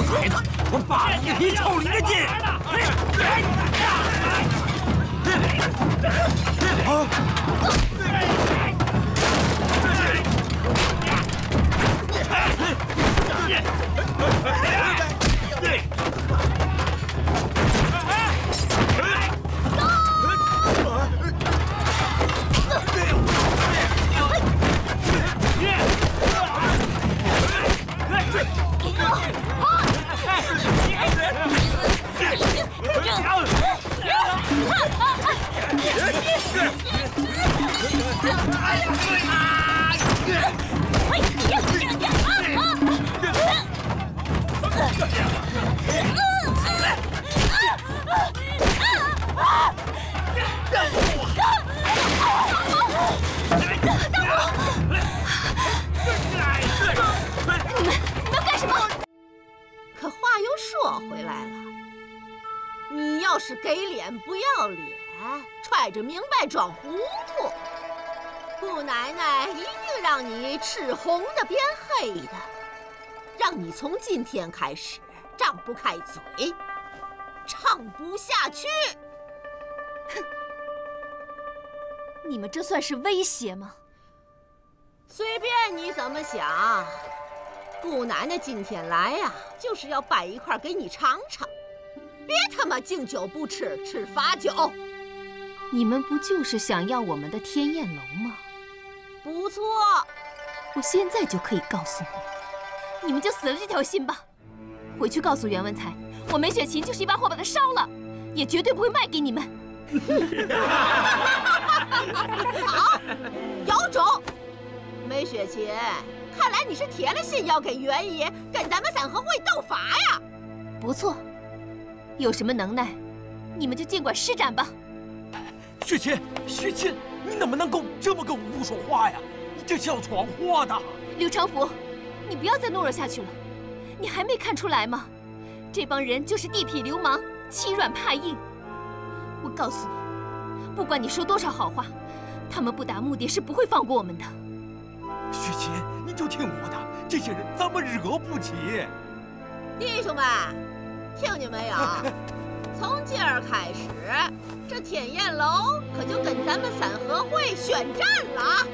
崽子，我扒了你个皮臭里的筋！ 可话又说回来了，你要是给脸不要脸，揣着明白装糊涂，姑奶奶一定让你吃红的变黑的，让你从今天开始张不开嘴，唱不下去。 哼！你们这算是威胁吗？ 随便你怎么想。姑奶奶今天来呀，就是要掰一块给你尝尝，别他妈敬酒不吃，吃罚酒。 你们不就是想要我们的天燕楼吗？ 不错， 我现在就可以告诉你，你们就死了这条心吧。回去告诉袁文才，我梅雪琴就是一把火把它烧了，也绝对不会卖给你们。 好，有种，梅雪琴。看来你是铁了心要给袁爷跟咱们三合会斗法呀！ 不错，有什么能耐，你们就尽管施展吧。 雪琴，雪琴，你怎么能够这么跟五姑说话呀？你这是要闯祸的！ 刘长福，你不要再懦弱下去了。你还没看出来吗？这帮人就是地痞流氓，欺软怕硬。我告诉你，不管你说多少好话，他们不达目的是不会放过我们的。 雪琴，你就听我的，这些人咱们惹不起。 弟兄们，听见没有？从今儿开始，这天燕楼可就跟咱们三合会宣战了。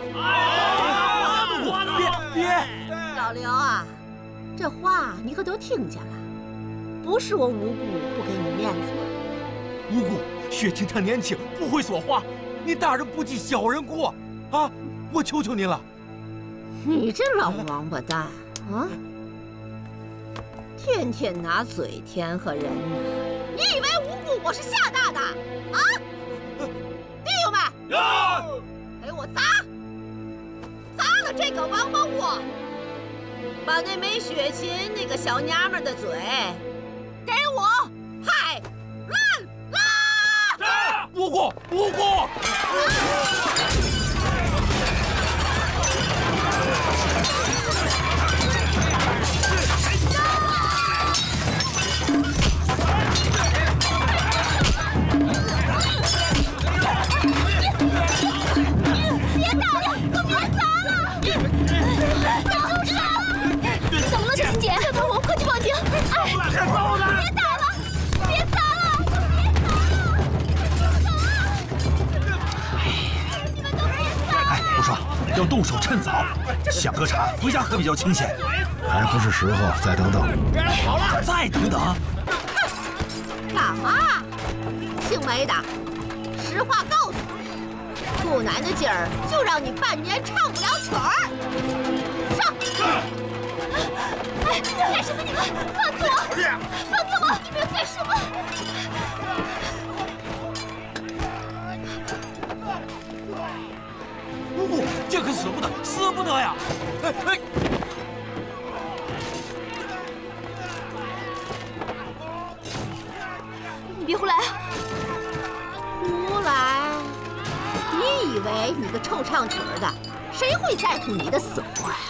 别！ 老刘啊，这话你可都听见了，不是我五姑不给你面子吗？ 五姑，雪琴她年轻，不会说话，你大人不计小人过啊！我求求你了。 你这老王八蛋啊！天天拿嘴甜和人呢，你以为无辜我是吓大的啊？弟兄们，给我砸了这个王八窝，把那梅雪琴那个小娘们的嘴给我拍烂了！ 无辜！ 怎么了，陈姐？小唐，我快去报警！哎，别打了，别砸了，你们都别砸了！ 哎，不说，要动手趁早，想喝茶回家喝比较清闲。 还不是时候，再等等。 好了，再等等。 干嘛？姓梅的，实话告诉你，姑奶奶今儿就让你半年唱不了曲儿。上！ 哎，干什么你们？放开我！放开我！你们要干什么？ 五姑，这可死不得呀！哎！ 你别胡来啊！ 胡来？你以为你个臭唱曲儿的，谁会在乎你的死活呀？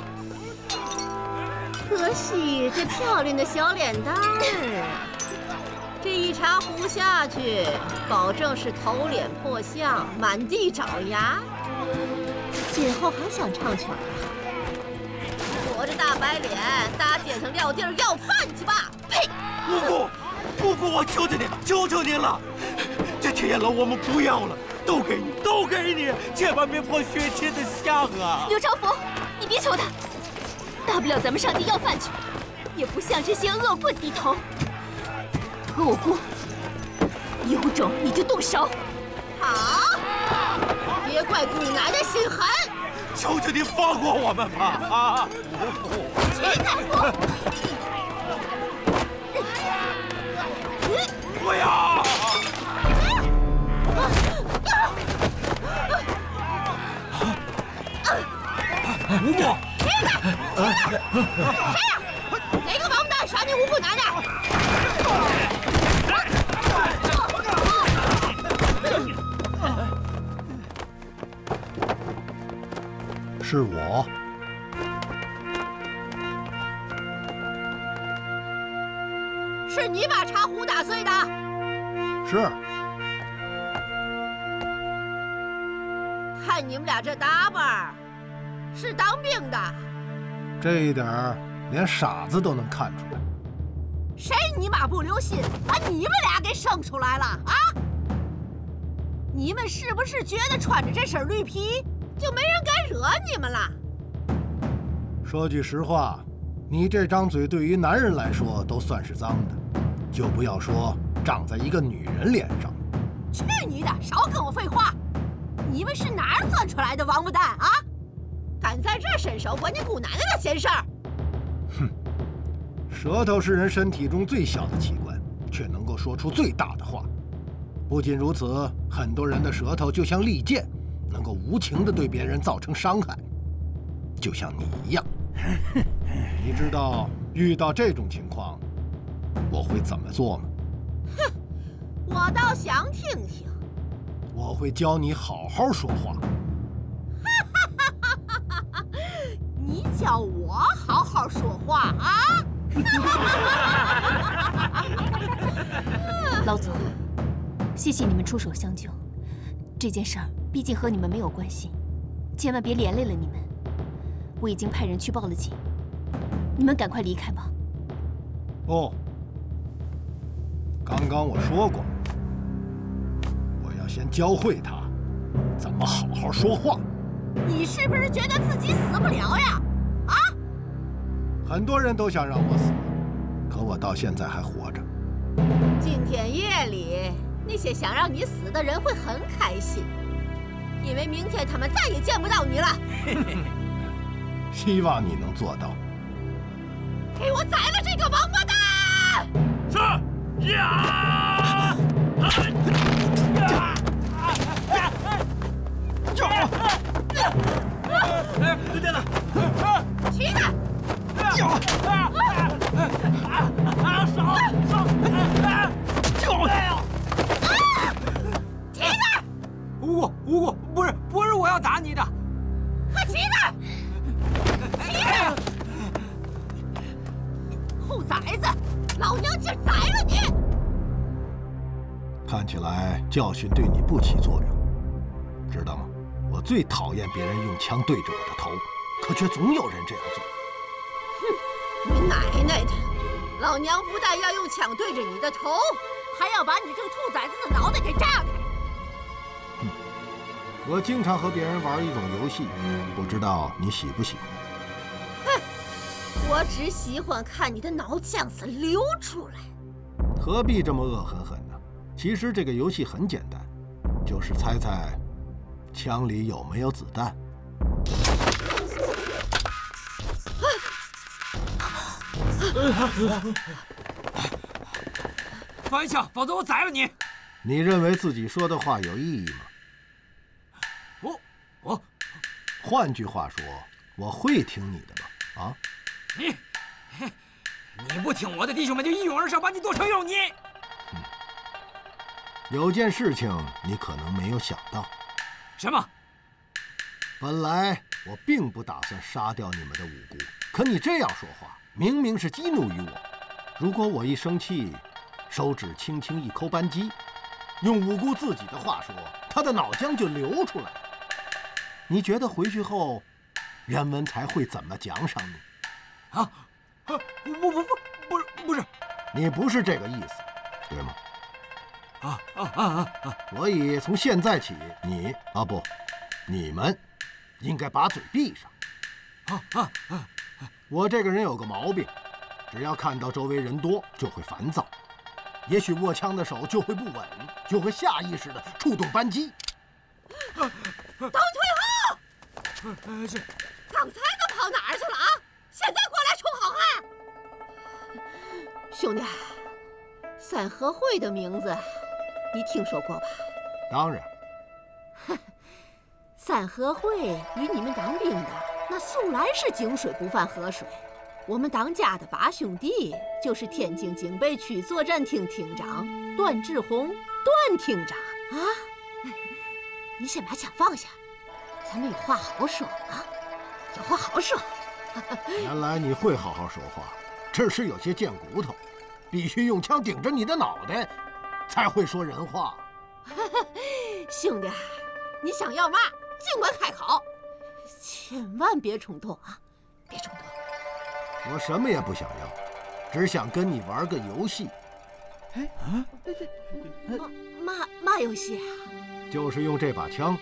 可惜这漂亮的小脸蛋儿，这一茶壶下去，保证是头脸破相，满地找牙。今后还想唱曲儿啊？我我这大白脸，大街上撂地儿要饭去吧！呸！ 姑姑，我求求你，求求您了，这铁楼我们不要了，都给你，都给你，千万别破雪琴的相啊！ 刘朝福，你别求他，大不了咱们上街要饭去，也不向这些恶棍低头。和我过，有种你就动手！ 好，别怪姑奶奶心狠， 求求你放过我们吧！啊！ 秦大夫。 不要！吴姑， 谁呀？哪个王八蛋耍你吴姑奶奶？ 是我。 是你把茶壶打碎的？ 是。 看你们俩这打扮，是当兵的。 这一点儿连傻子都能看出来。 谁你妈不留心，把你们俩给生出来了啊？你们是不是觉得穿着这身绿皮就没人敢惹你们了？ 说句实话，你这张嘴对于男人来说都算是脏的。 就不要说长在一个女人脸上。 去你的！少跟我废话！你们是哪儿钻出来的王八蛋啊？敢在这伸手管你姑奶奶的闲事儿！ 哼，舌头是人身体中最小的器官，却能够说出最大的话。不仅如此，很多人的舌头就像利剑，能够无情地对别人造成伤害，就像你一样。你知道遇到这种情况？ 我会怎么做吗？ 哼，我倒想听听。 我会教你好好说话。 你教我好好说话啊！ 老总，谢谢你们出手相救。这件事儿毕竟和你们没有关系，千万别连累了你们。我已经派人去报了警，你们赶快离开吧。 哦。 刚刚我说过，我要先教会他怎么好好说话。 你是不是觉得自己死不了呀？啊！ 很多人都想让我死，可我到现在还活着。 今天夜里，那些想让你死的人会很开心，因为明天他们再也见不到你了。 希望你能做到。 给我宰了这个王八蛋！ 是。 呀！刘店长， 旗子！旗子！ 吴姑，不是我要打你的。 和旗子！旗子！兔崽子！老娘今儿宰了你！ 看起来教训对你不起作用，知道吗？我最讨厌别人用枪对着我的头，可却总有人这样做。 哼！你奶奶的！老娘不但要用枪对着你的头，还要把你这个兔崽子的脑袋给炸开！ 哼！我经常和别人玩一种游戏，不知道你喜不喜欢？ 哼！我只喜欢看你的脑浆子流出来。 何必这么恶狠狠呢？其实这个游戏很简单，就是猜猜枪里有没有子弹。 放一枪，否则我宰了你！ 你认为自己说的话有意义吗？换句话说，我会听你的吧？啊？ 你不听我的，弟兄们就一拥而上，把你剁成肉泥。 有件事情你可能没有想到。 什么？ 本来我并不打算杀掉你们的五姑，可你这样说话，明明是激怒于我。如果我一生气，手指轻轻一抠扳机，用五姑自己的话说，她的脑浆就流出来了。你觉得回去后，人们才会怎么奖赏你？ 啊！不是， 你不是这个意思，对吗？ 啊！ 所以从现在起，你们应该把嘴闭上。我这个人有个毛病，只要看到周围人多就会烦躁，也许握枪的手就会不稳，就会下意识地触动扳机。 都退后！ 是。 刚才都跑哪儿去了啊？现在过来充好汉！兄弟，三合会的名字你听说过吧？ 当然。 三合会与你们当兵的那素来是井水不犯河水。我们当家的八兄弟就是天津警备区作战厅厅长段志宏，段厅长啊！你先把枪放下，咱们有话好说啊，有话好说。 原来你会好好说话，只是有些贱骨头，必须用枪顶着你的脑袋，才会说人话。 兄弟，你想要嘛，尽管开口，千万别冲动啊，别冲动。 我什么也不想要，只想跟你玩个游戏。 嘛游戏啊？ 就是用这把枪。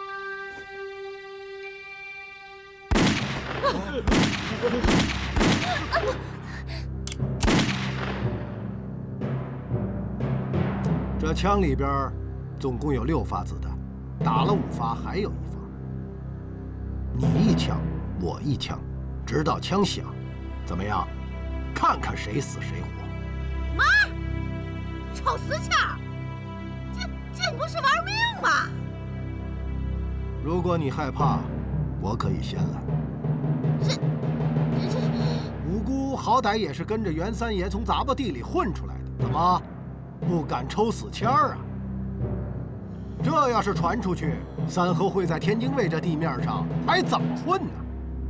这枪里边总共有6发子弹，打了5发，还有1发。你一枪，我一枪，直到枪响。怎么样？看看谁死谁活。 妈，臭死枪！这不是玩命吗？ 如果你害怕，我可以先来。 这五姑好歹也是跟着袁三爷从杂巴地里混出来的，怎么不敢抽死签儿啊？这要是传出去，三合会在天津卫这地面上还怎么混呢？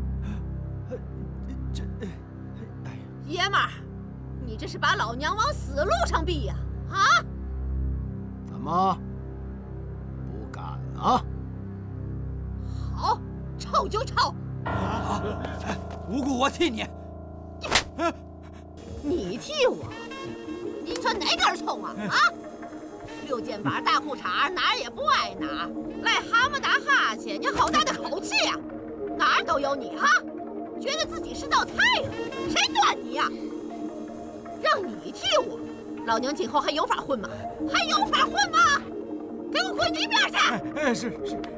爷们儿，你这是把老娘往死路上逼呀！啊？ 怎么不敢啊？ 好，抽就抽。 无辜我替你。 你替我？你说哪根葱啊？啊！6肩膀大裤衩，哪儿也不挨哪儿，癞蛤蟆打哈欠，你好大的口气呀！哪儿都有你哈！觉得自己是道菜呀？谁端你呀？让你替我，老娘今后还有法混吗？还有法混吗？给我滚一边去！ 是。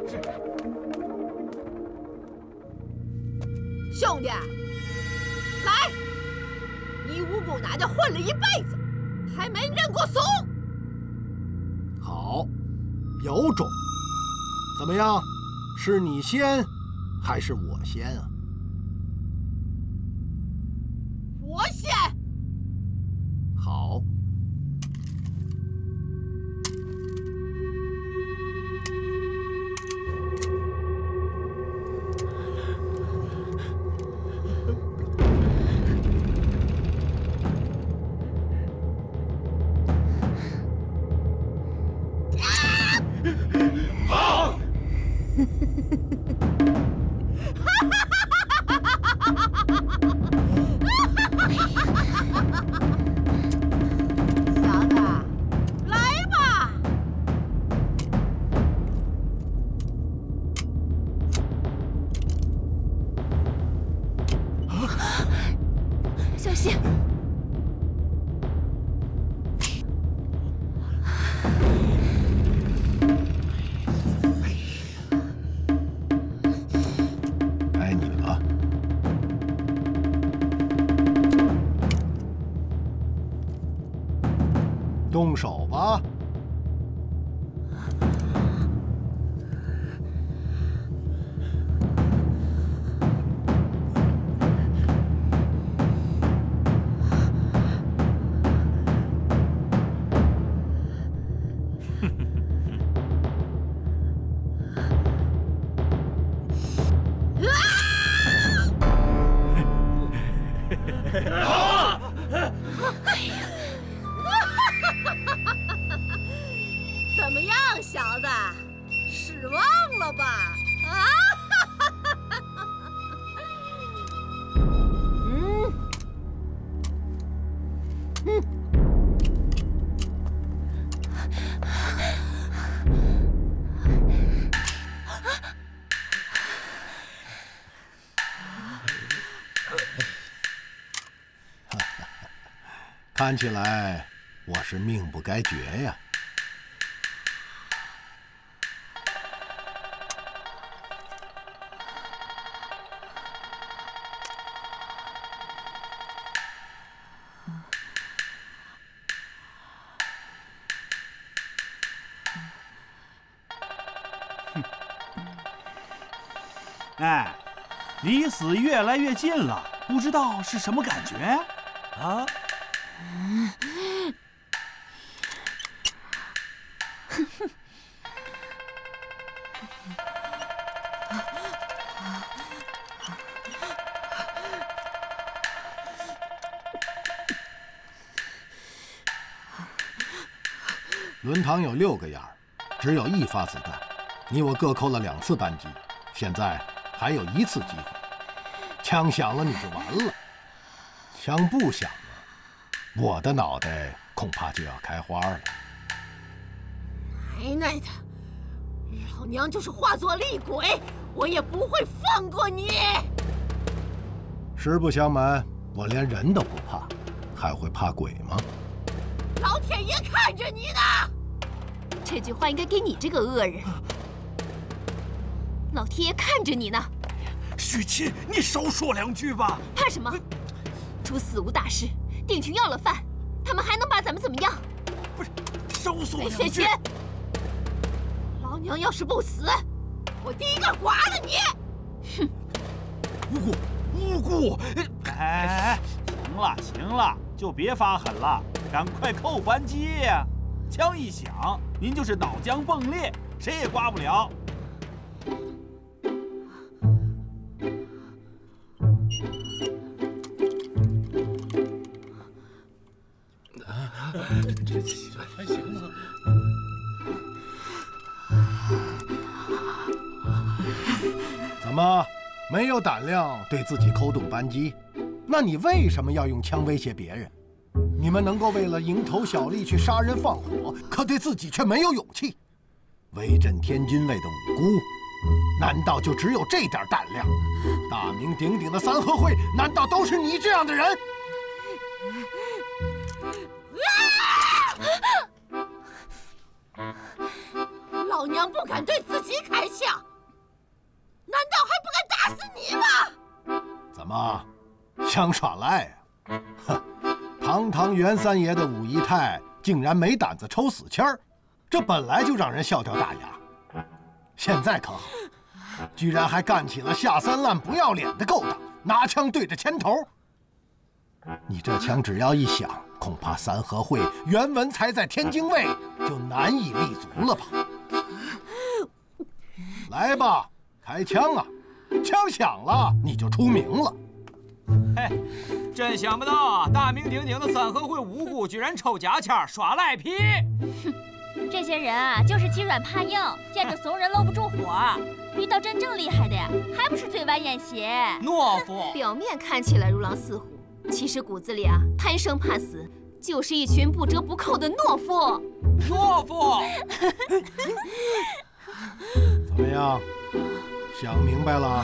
兄弟，来，你五姑奶奶混了一辈子，还没认过怂。 好，有种。怎么样？是你先，还是我先啊？ 我先。 好。 小子，来吧！ 小心！ 该你了。动手吧。 怎么样，小子？失望了吧？啊！ 看起来我是命不该绝呀。 哎，离死越来越近了，不知道是什么感觉啊？ 轮膛有6个眼儿，只有1发子弹，你我各扣了2次扳机，现在还有1次机会。枪响了你就完了，枪不响了，我的脑袋恐怕就要开花了。 奶奶的，老娘就是化作厉鬼，我也不会放过你。 实不相瞒，我连人都不怕，还会怕鬼吗？ 老天爷看着你呢！ 这句话应该给你这个恶人。老天爷看着你呢。 许七，你少说2句吧。 怕什么？出死无大事，定群要了饭，他们还能把咱们怎么样？ 不是，少说2句。 雪琴，老娘要是不死，我第一个剐了你！ 哼！ 无辜！ 哎，行了，就别发狠了，赶快扣扳机呀！枪一响，您就是脑浆迸裂，谁也刮不了。 这还行吗？ 怎么没有胆量对自己扣动扳机？那你为什么要用枪威胁别人？你们能够为了蝇头小利去杀人放火，可对自己却没有勇气。威震天津卫的无辜，难道就只有这点胆量？大名鼎鼎的三合会，难道都是你这样的人？ 老娘不敢对自己开枪，难道还不敢打死你吗？ 怎么，想耍赖啊？哼！堂堂袁三爷的五姨太竟然没胆子抽死签儿，这本来就让人笑掉大牙。现在可好，居然还干起了下三滥不要脸的勾当，拿枪对着牵头。你这枪只要一响，恐怕三合会袁文才在天津卫就难以立足了吧？来吧，开枪啊！枪响了，你就出名了。 嘿，真想不到，大名鼎鼎的三合会无辜居然抽假签耍赖皮。 哼，这些人啊，就是欺软怕硬，见着怂人搂不住火。遇到真正厉害的呀，还不是嘴歪眼斜、 懦夫。 表面看起来如狼似虎，其实骨子里啊，贪生怕死，就是一群不折不扣的懦夫。 懦夫。 怎么样？想明白了？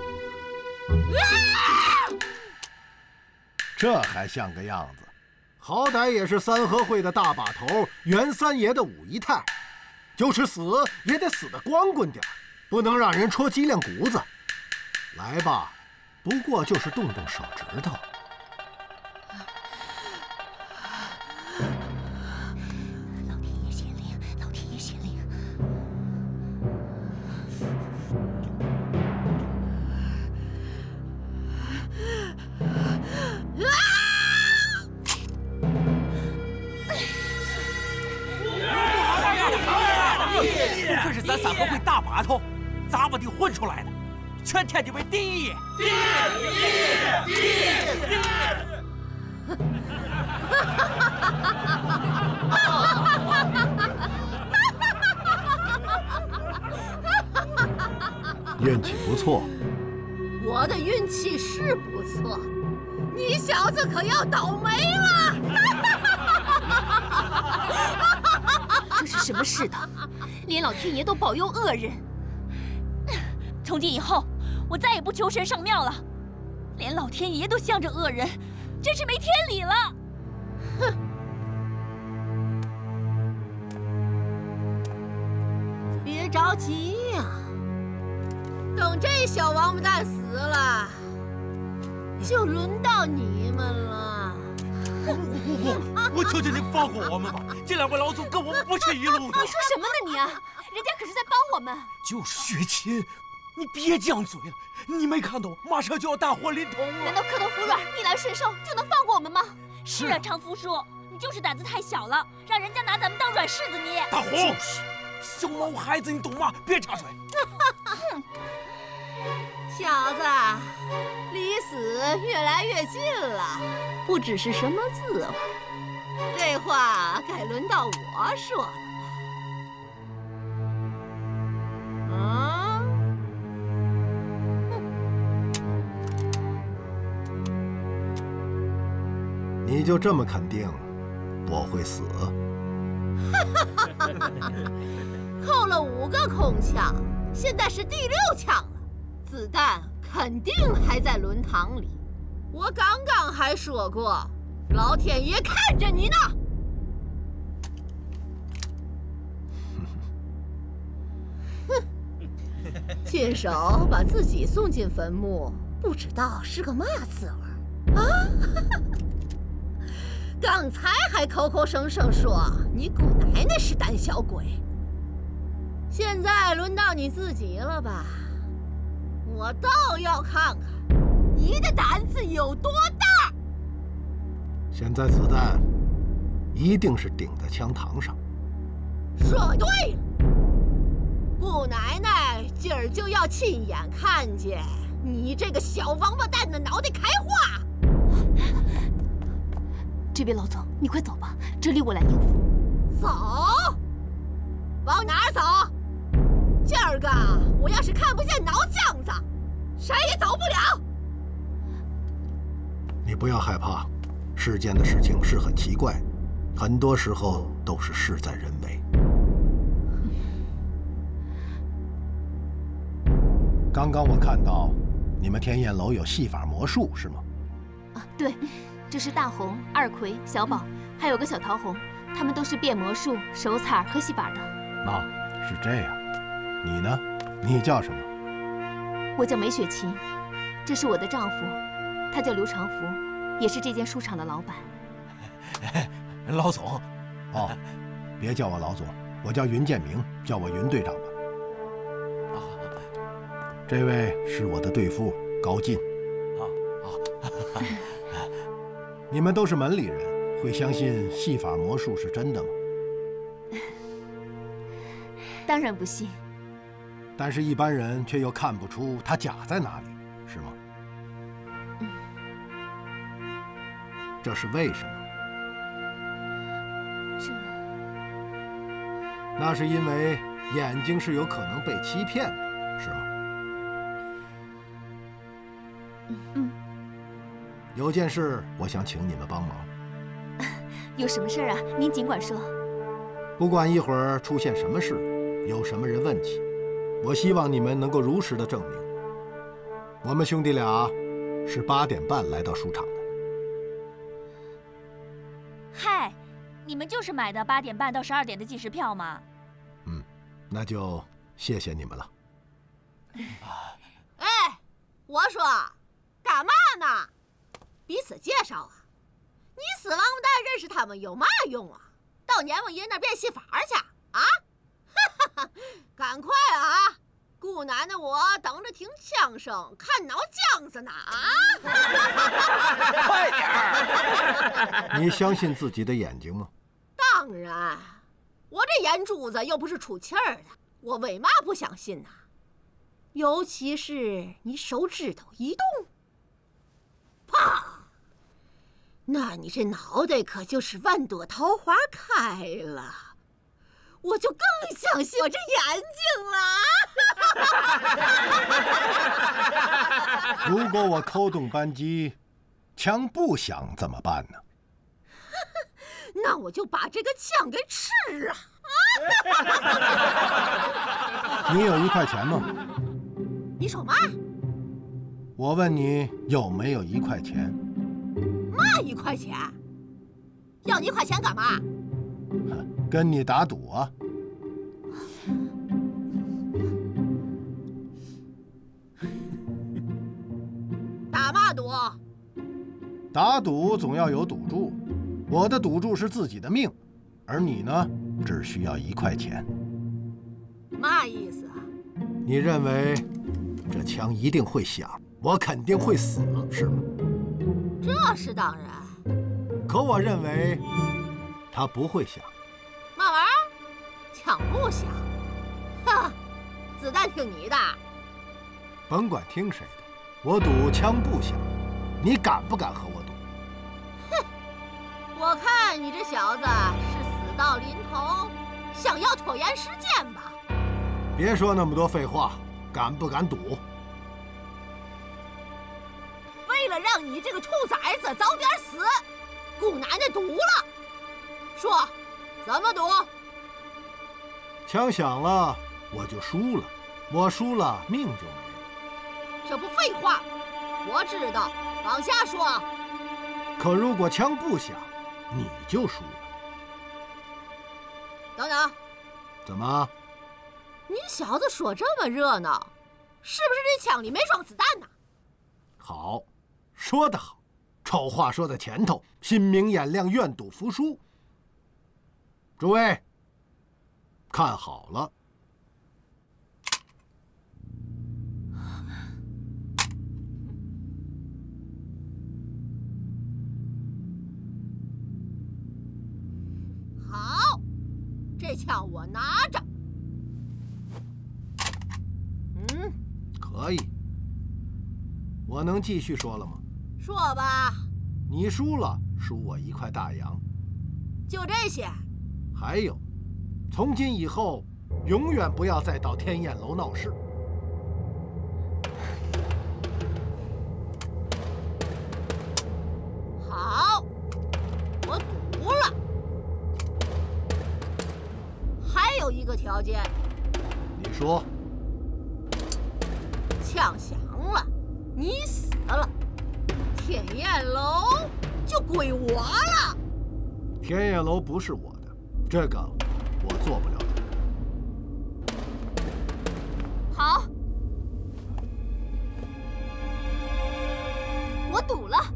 这还像个样子？好歹也是三合会的大把头，袁三爷的五姨太，就是死也得死得光棍点，不能让人戳脊梁骨子。来吧，不过就是动动手指头。 老天爷显灵，老天爷显灵。 不愧是咱三合会大把头，咋不地混出来的？全天津卫第一！第一！ 运气不错。 我的运气是不错，你小子可要倒霉了！ 什么似的，连老天爷都保佑恶人。 从今以后，我再也不求神上庙了，连老天爷都向着恶人，真是没天理了。 哼！别着急呀，等这小王八蛋死了，就轮到你们了。 我求求你放过我们吧！这2位老总跟我们不是一路的。 你说什么呢你啊？人家可是在帮我们。 就是雪琴，你别犟嘴了！你没看到马上就要大祸临头了？ 难道磕头服软、逆来顺受就能放过我们吗？ 是啊，常福叔，你就是胆子太小了，让人家拿咱们当软柿子捏。 大红，就是小毛孩子，你懂吗？别插嘴。 小子，离死越来越近了，不只是什么字味，这话该轮到我说了吧？啊？ 你就这么肯定我会死？ 扣了5个空枪，现在是第6枪了，子弹肯定还在轮膛里。我刚刚还说过，老天爷看着你呢。哼，亲手把自己送进坟墓，不知道是个嘛滋味啊！刚才还口口声声说你姑奶奶是胆小鬼，现在轮到你自己了吧？我倒要看看你的胆子有多大！ 现在子弹一定是顶在枪膛上。 说对了，姑奶奶今儿就要亲眼看见你这个小王八蛋的脑袋开花！ 这位老总，你快走吧，这里我来应付。 走？往哪儿走？今儿个我要是看不见脑浆子，谁也走不了。 你不要害怕，世间的事情是很奇怪，很多时候都是事在人为。刚刚我看到你们天焰楼有戏法魔术，是吗？ 啊，对，这是大红、二葵、小宝，还有个小桃红，他们都是变魔术、手彩和戏法的。 啊，是这样。你呢？你叫什么？ 我叫梅雪琴，这是我的丈夫，他叫刘长福，也是这间书场的老板。 老总。 哦，别叫我老总，我叫云建明，叫我云队长吧。这位是我的对夫高进。你们都是门里人，会相信戏法魔术是真的吗？ 当然不信。 但是，一般人却又看不出它假在哪里，是吗？这是为什么？那是因为眼睛是有可能被欺骗的，是吗？有件事我想请你们帮忙。 有什么事啊？您尽管说。 不管一会儿出现什么事，有什么人问起，我希望你们能够如实的证明，我们兄弟俩是8点半来到书场的。 嗨，你们就是买的8点半到12点的计时票吗？ 那就谢谢你们了。 哎，我说，干嘛呢？彼此介绍啊！你死王八蛋认识他们有嘛用啊？到阎王爷那儿变戏法去啊！哈哈，赶快啊！姑奶奶我等着听枪声，看脑浆子呢啊！ 快点儿！ 你相信自己的眼睛吗？ 当然，我这眼珠子又不是出气儿的，我为嘛不相信呢？尤其是你手指头一动，啪！那你这脑袋可就是万朵桃花开了，我就更相信我这眼睛了。 如果我扣动扳机，枪不响怎么办呢？ 那我就把这个枪给吃啊！ 你有1块钱吗？ 你说嘛？ 我问你有没有1块钱？ 嘛1块钱？要你1块钱干嘛？ 跟你打赌啊！ 打嘛赌？ 打赌总要有赌注，我的赌注是自己的命，而你呢，只需要1块钱。 嘛意思啊？ 你认为这枪一定会响，我肯定会死，是吗？ 这是当然。 可我认为它不会响。 嘛玩意儿？枪不响？哈，子弹听你的。 甭管听谁的，我赌枪不响。你敢不敢和我赌？ 哼，我看你这小子是死到临头，想要拖延时间吧？ 别说那么多废话，敢不敢赌？ 为了让你这个兔崽子早点死，姑奶奶赌了。说，怎么赌？ 枪响了，我就输了；我输了，命就没了。 这不废话？我知道，往下说。 可如果枪不响，你就输了。 等等， 怎么？ 你小子说这么热闹，是不是这枪里没装子弹呢？ 好，说得好，丑话说在前头，心明眼亮，愿赌服输。诸位，看好了。 好，这枪我拿着。 可以。我能继续说了吗？ 说吧。 你输了，输我1块大洋。 就这些。 还有，从今以后，永远不要再到天燕楼闹事。 好，我赌了。还有一个条件。 你说。 枪响了，你死了，天燕楼就归我了。 天燕楼不是我的，这个我做不了主。 好，我赌了。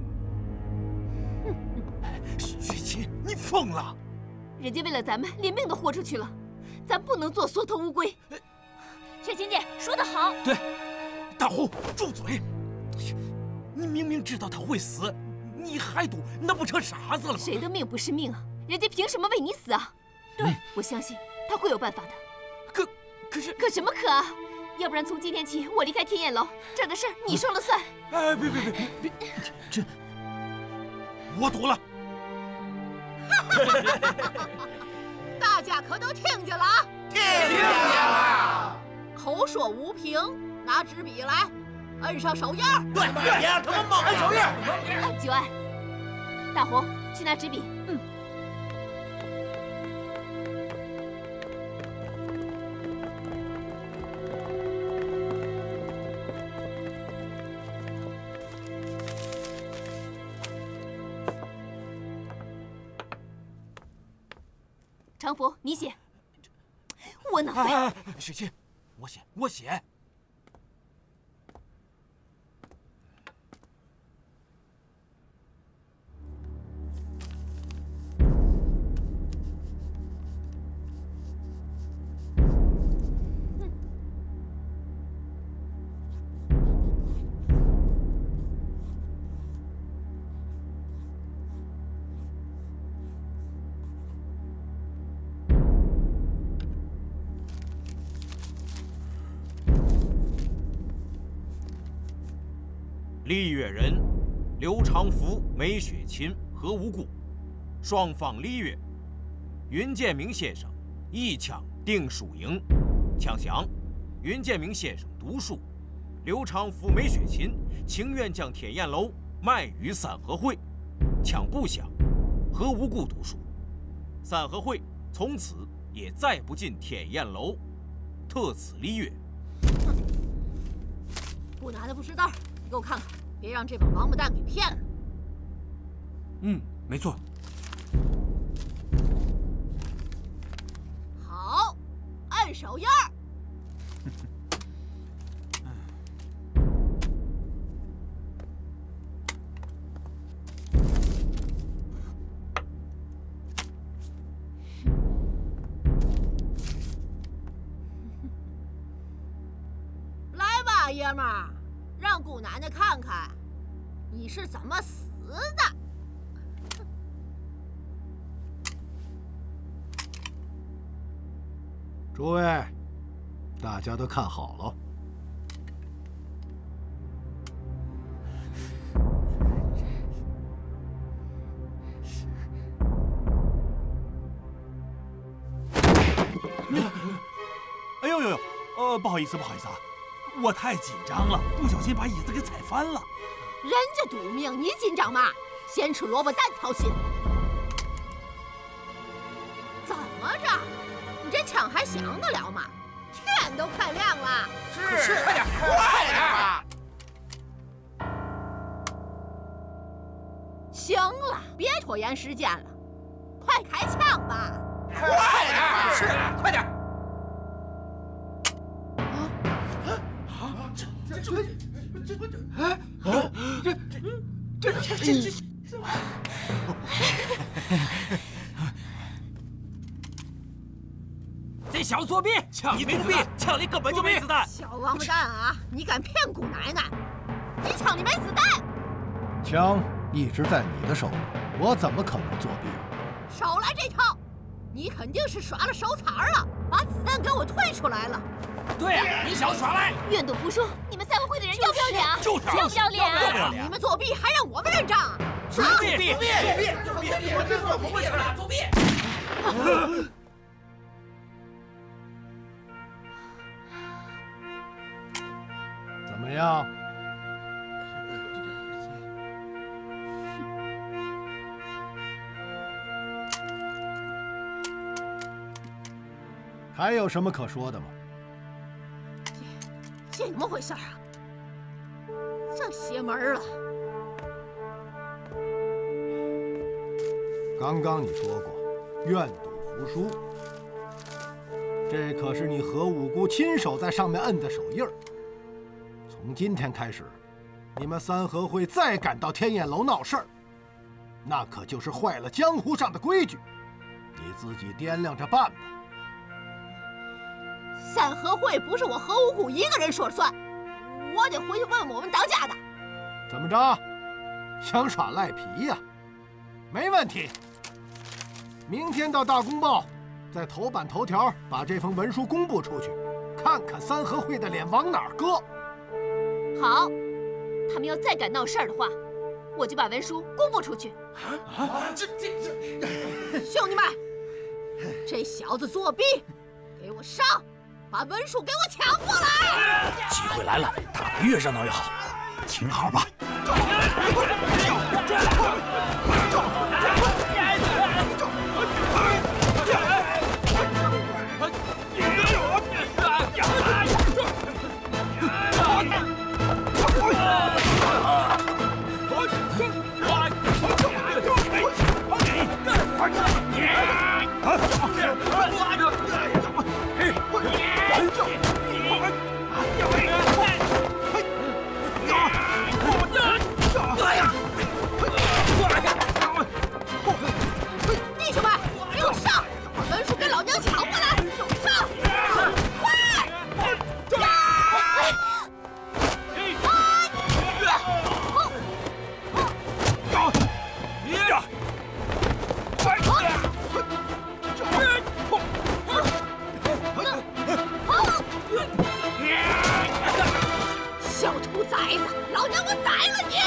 雪琴，你疯了！ 人家为了咱们连命都豁出去了，咱不能做缩头乌龟。 雪琴姐说得好。 对。大虎，住嘴！你明明知道他会死，你还赌，那不成傻子了吗？ 谁的命不是命啊？人家凭什么为你死啊？ 对， 我相信他会有办法的。 可是可什么可啊？要不然从今天起，我离开天燕楼，这儿的事儿你说了算。 哎，别，这我赌了。 大家可都听见了啊？ 听见了。 口说无凭。拿纸笔来，摁上手印。 对，别他妈冒，摁手印。 9按。大红，去拿纸笔。常福，你写。我脑袋。 雪琴，我写。 丽月人刘长福、梅雪琴何无故，双方丽月。云建明先生一枪定输赢，枪响，云建明先生独输，刘长福、梅雪琴情愿将天燕楼卖与三合会，枪不响，何无故独输。三合会从此也再不进天宴楼，特此离约。 不拿的不识道，你给我看看，别让这帮王八蛋给骗了。 没错。 好，按手印儿。来吧，爷们儿，让姑奶奶看看你是怎么死的。 诸位，大家都看好了。 哎呦呦呦，不好意思啊，我太紧张了，不小心把椅子给踩翻了。 人家赌命，你紧张嘛？先吃萝卜蛋操心。怎么着？你这枪还响得了吗？天都快亮了。 是，快点，快点啊！ 行了，别拖延时间了，快开枪吧！ 快点，是，快点。 这小子作弊！你作弊，枪里根本就没子弹。 小王八蛋啊！你敢骗姑奶奶？你枪里没子弹。 枪一直在你的手里，我怎么可能作弊？ 少来这套！你肯定是耍了手残了，把子弹给我退出来了。 对呀，你小子耍赖！ 愿赌服输，你们三合会的人要不要脸啊？ 就是要不要脸啊？ 你们作弊还让我们认账？ 作弊！我这可不会了，作弊！ 怎么样？还有什么可说的吗？ 这怎么回事啊？这邪门了！ 刚刚你说过，愿赌服输，这可是你何五姑亲手在上面摁的手印儿。从今天开始，你们三合会再敢到天宴楼闹事儿，那可就是坏了江湖上的规矩。你自己掂量着办吧。 三合会不是我何五姑一个人说了算，我得回去问问我们当家的。 怎么着？想耍赖皮呀？没问题。明天到《大公报》，在头版头条把这封文书公布出去，看看三合会的脸往哪儿搁。 好，他们要再敢闹事儿的话，我就把文书公布出去。 兄弟们，这小子作弊，给我上！把文书给我抢过来！ 机会来了，打得越热闹越好，请好吧。 弟兄们，给我上！把文书给老娘抢过来！上！快！小兔崽子，老娘我宰了你！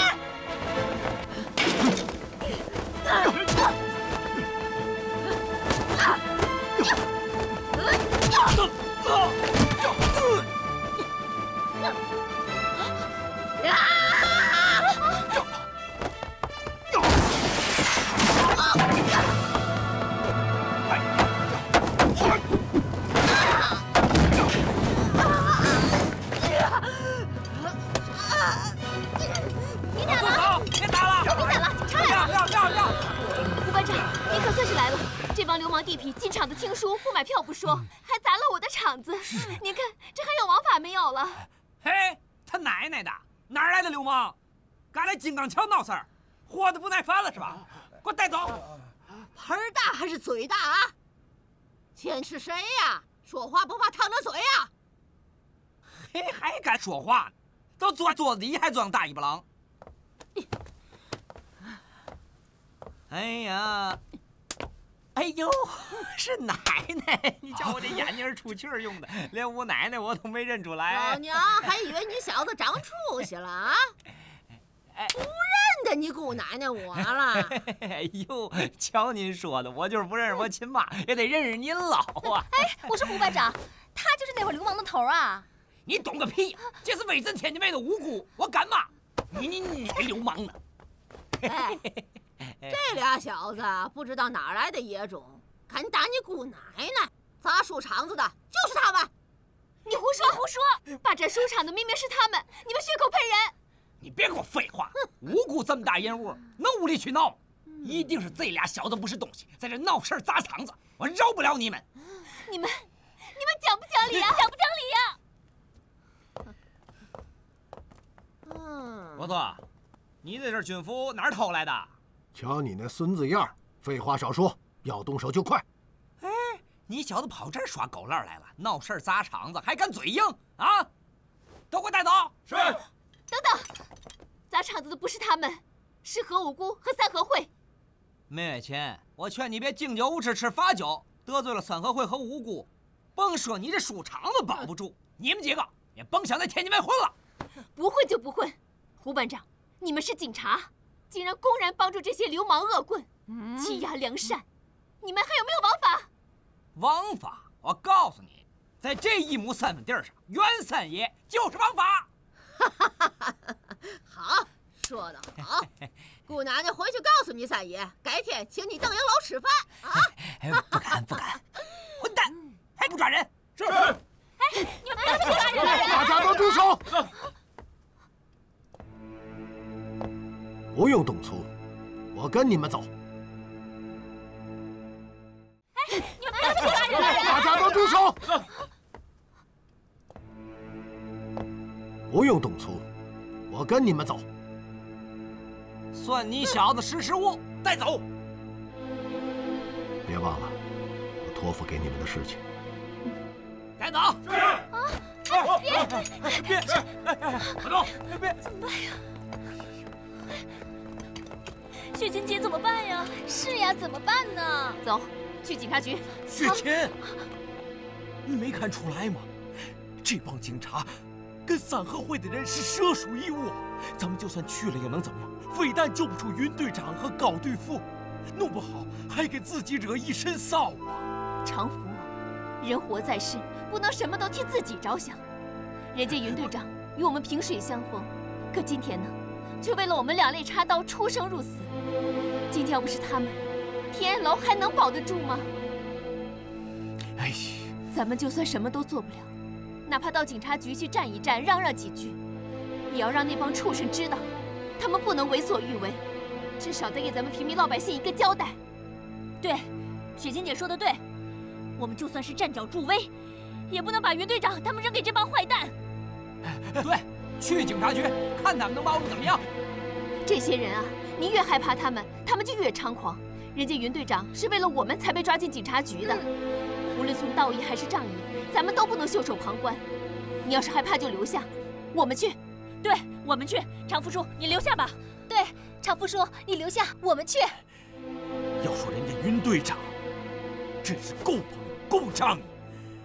你可算是来了！这帮流氓地痞进场的听书，不买票不说，还砸了我的场子。您看，这还有王法没有了？ 嘿，他奶奶的，哪儿来的流氓？敢来金刚桥闹事儿，活得不耐烦了是吧？给我带走！ 盆儿大还是嘴大啊？钱是谁呀？说话不怕烫着嘴呀？ 嘿，还敢说话呢？都坐桌子底还装大尾巴狼？哎呀，哎呦，是奶奶！你瞧我这眼睛是出气儿用的，连我奶奶我都没认出来。 老娘还以为你小子长出息了啊！不认得你姑奶奶我了。 哎呦，瞧您说的，我就是不认识我亲妈，也得认识您老啊。 哎，我说胡班长，他就是那伙流氓的头啊！ 你懂个屁！这是威震天津卫的无辜，我敢骂你才流氓呢！ 哎，这俩小子不知道哪来的野种，敢打你姑奶奶，砸书场子的就是他们。 你胡说胡说！霸占书场的明明是他们，你们血口喷人！ 你别给我废话！无辜这么大人物，能无理取闹？一定是这俩小子不是东西，在这闹事砸场子，我饶不了你们！ 你们讲不讲理啊？讲不讲理呀？ 伯托，你这身军服哪儿偷来的？ 瞧你那孙子样，废话少说，要动手就快。 哎，你小子跑这儿耍狗烂来了，闹事砸场子，还敢嘴硬啊？都给我带走！是。 等等，砸场子的不是他们，是何五姑和三合会。 梅月琴，我劝你别敬酒不吃吃罚酒，得罪了三合会和五姑，甭说你这书场都保不住，你们几个也甭想在天津卫混了。 不混就不混，胡班长，你们是警察，竟然公然帮助这些流氓恶棍，欺压良善，你们还有没有王法？ 王法，我告诉你，在这1亩3分地上，袁三爷就是王法。 好，说得好。姑奶奶回去告诉你三爷，改天请你邓营楼吃饭啊！ 不敢，混蛋，还不抓人？是。 哎，你们不要抓人！ 大家都住手！不用动粗，我跟你们走。 哎，你们不要抓人！ 大家都住手！不用动粗，我跟你们走。 算你小子识时务，带走。 别忘了，我托付给你们的事情。 带走。是。别，快走！别！ 怎么办呀？雪琴姐怎么办呀？是呀，怎么办呢？ 走，去警察局。 雪琴，你没看出来吗？这帮警察跟三合会的人是蛇鼠一窝，咱们就算去了又能怎么样？非但救不出云队长和高队副，弄不好还给自己惹一身臊啊！ 常福，人活在世，不能什么都替自己着想。人家云队长与我们萍水相逢，可今天呢，却为了我们两肋插刀，出生入死。今天要不是他们，天安楼还能保得住吗？ 哎呀， 咱们就算什么都做不了，哪怕到警察局去站一站，嚷嚷几句，也要让那帮畜生知道，他们不能为所欲为，至少得给咱们平民老百姓一个交代。 对，雪琴姐说的对，我们就算是站脚助威，也不能把云队长他们扔给这帮坏蛋。 对，去警察局看他们能把我们怎么样。 这些人啊，你越害怕他们，他们就越猖狂。人家云队长是为了我们才被抓进警察局的，无论从道义还是仗义，咱们都不能袖手旁观。你要是害怕就留下，我们去。 对，我们去。常副书，你留下吧。 对，常副书，你留下，我们去。 要说人家云队长，真是够朋友，够仗义。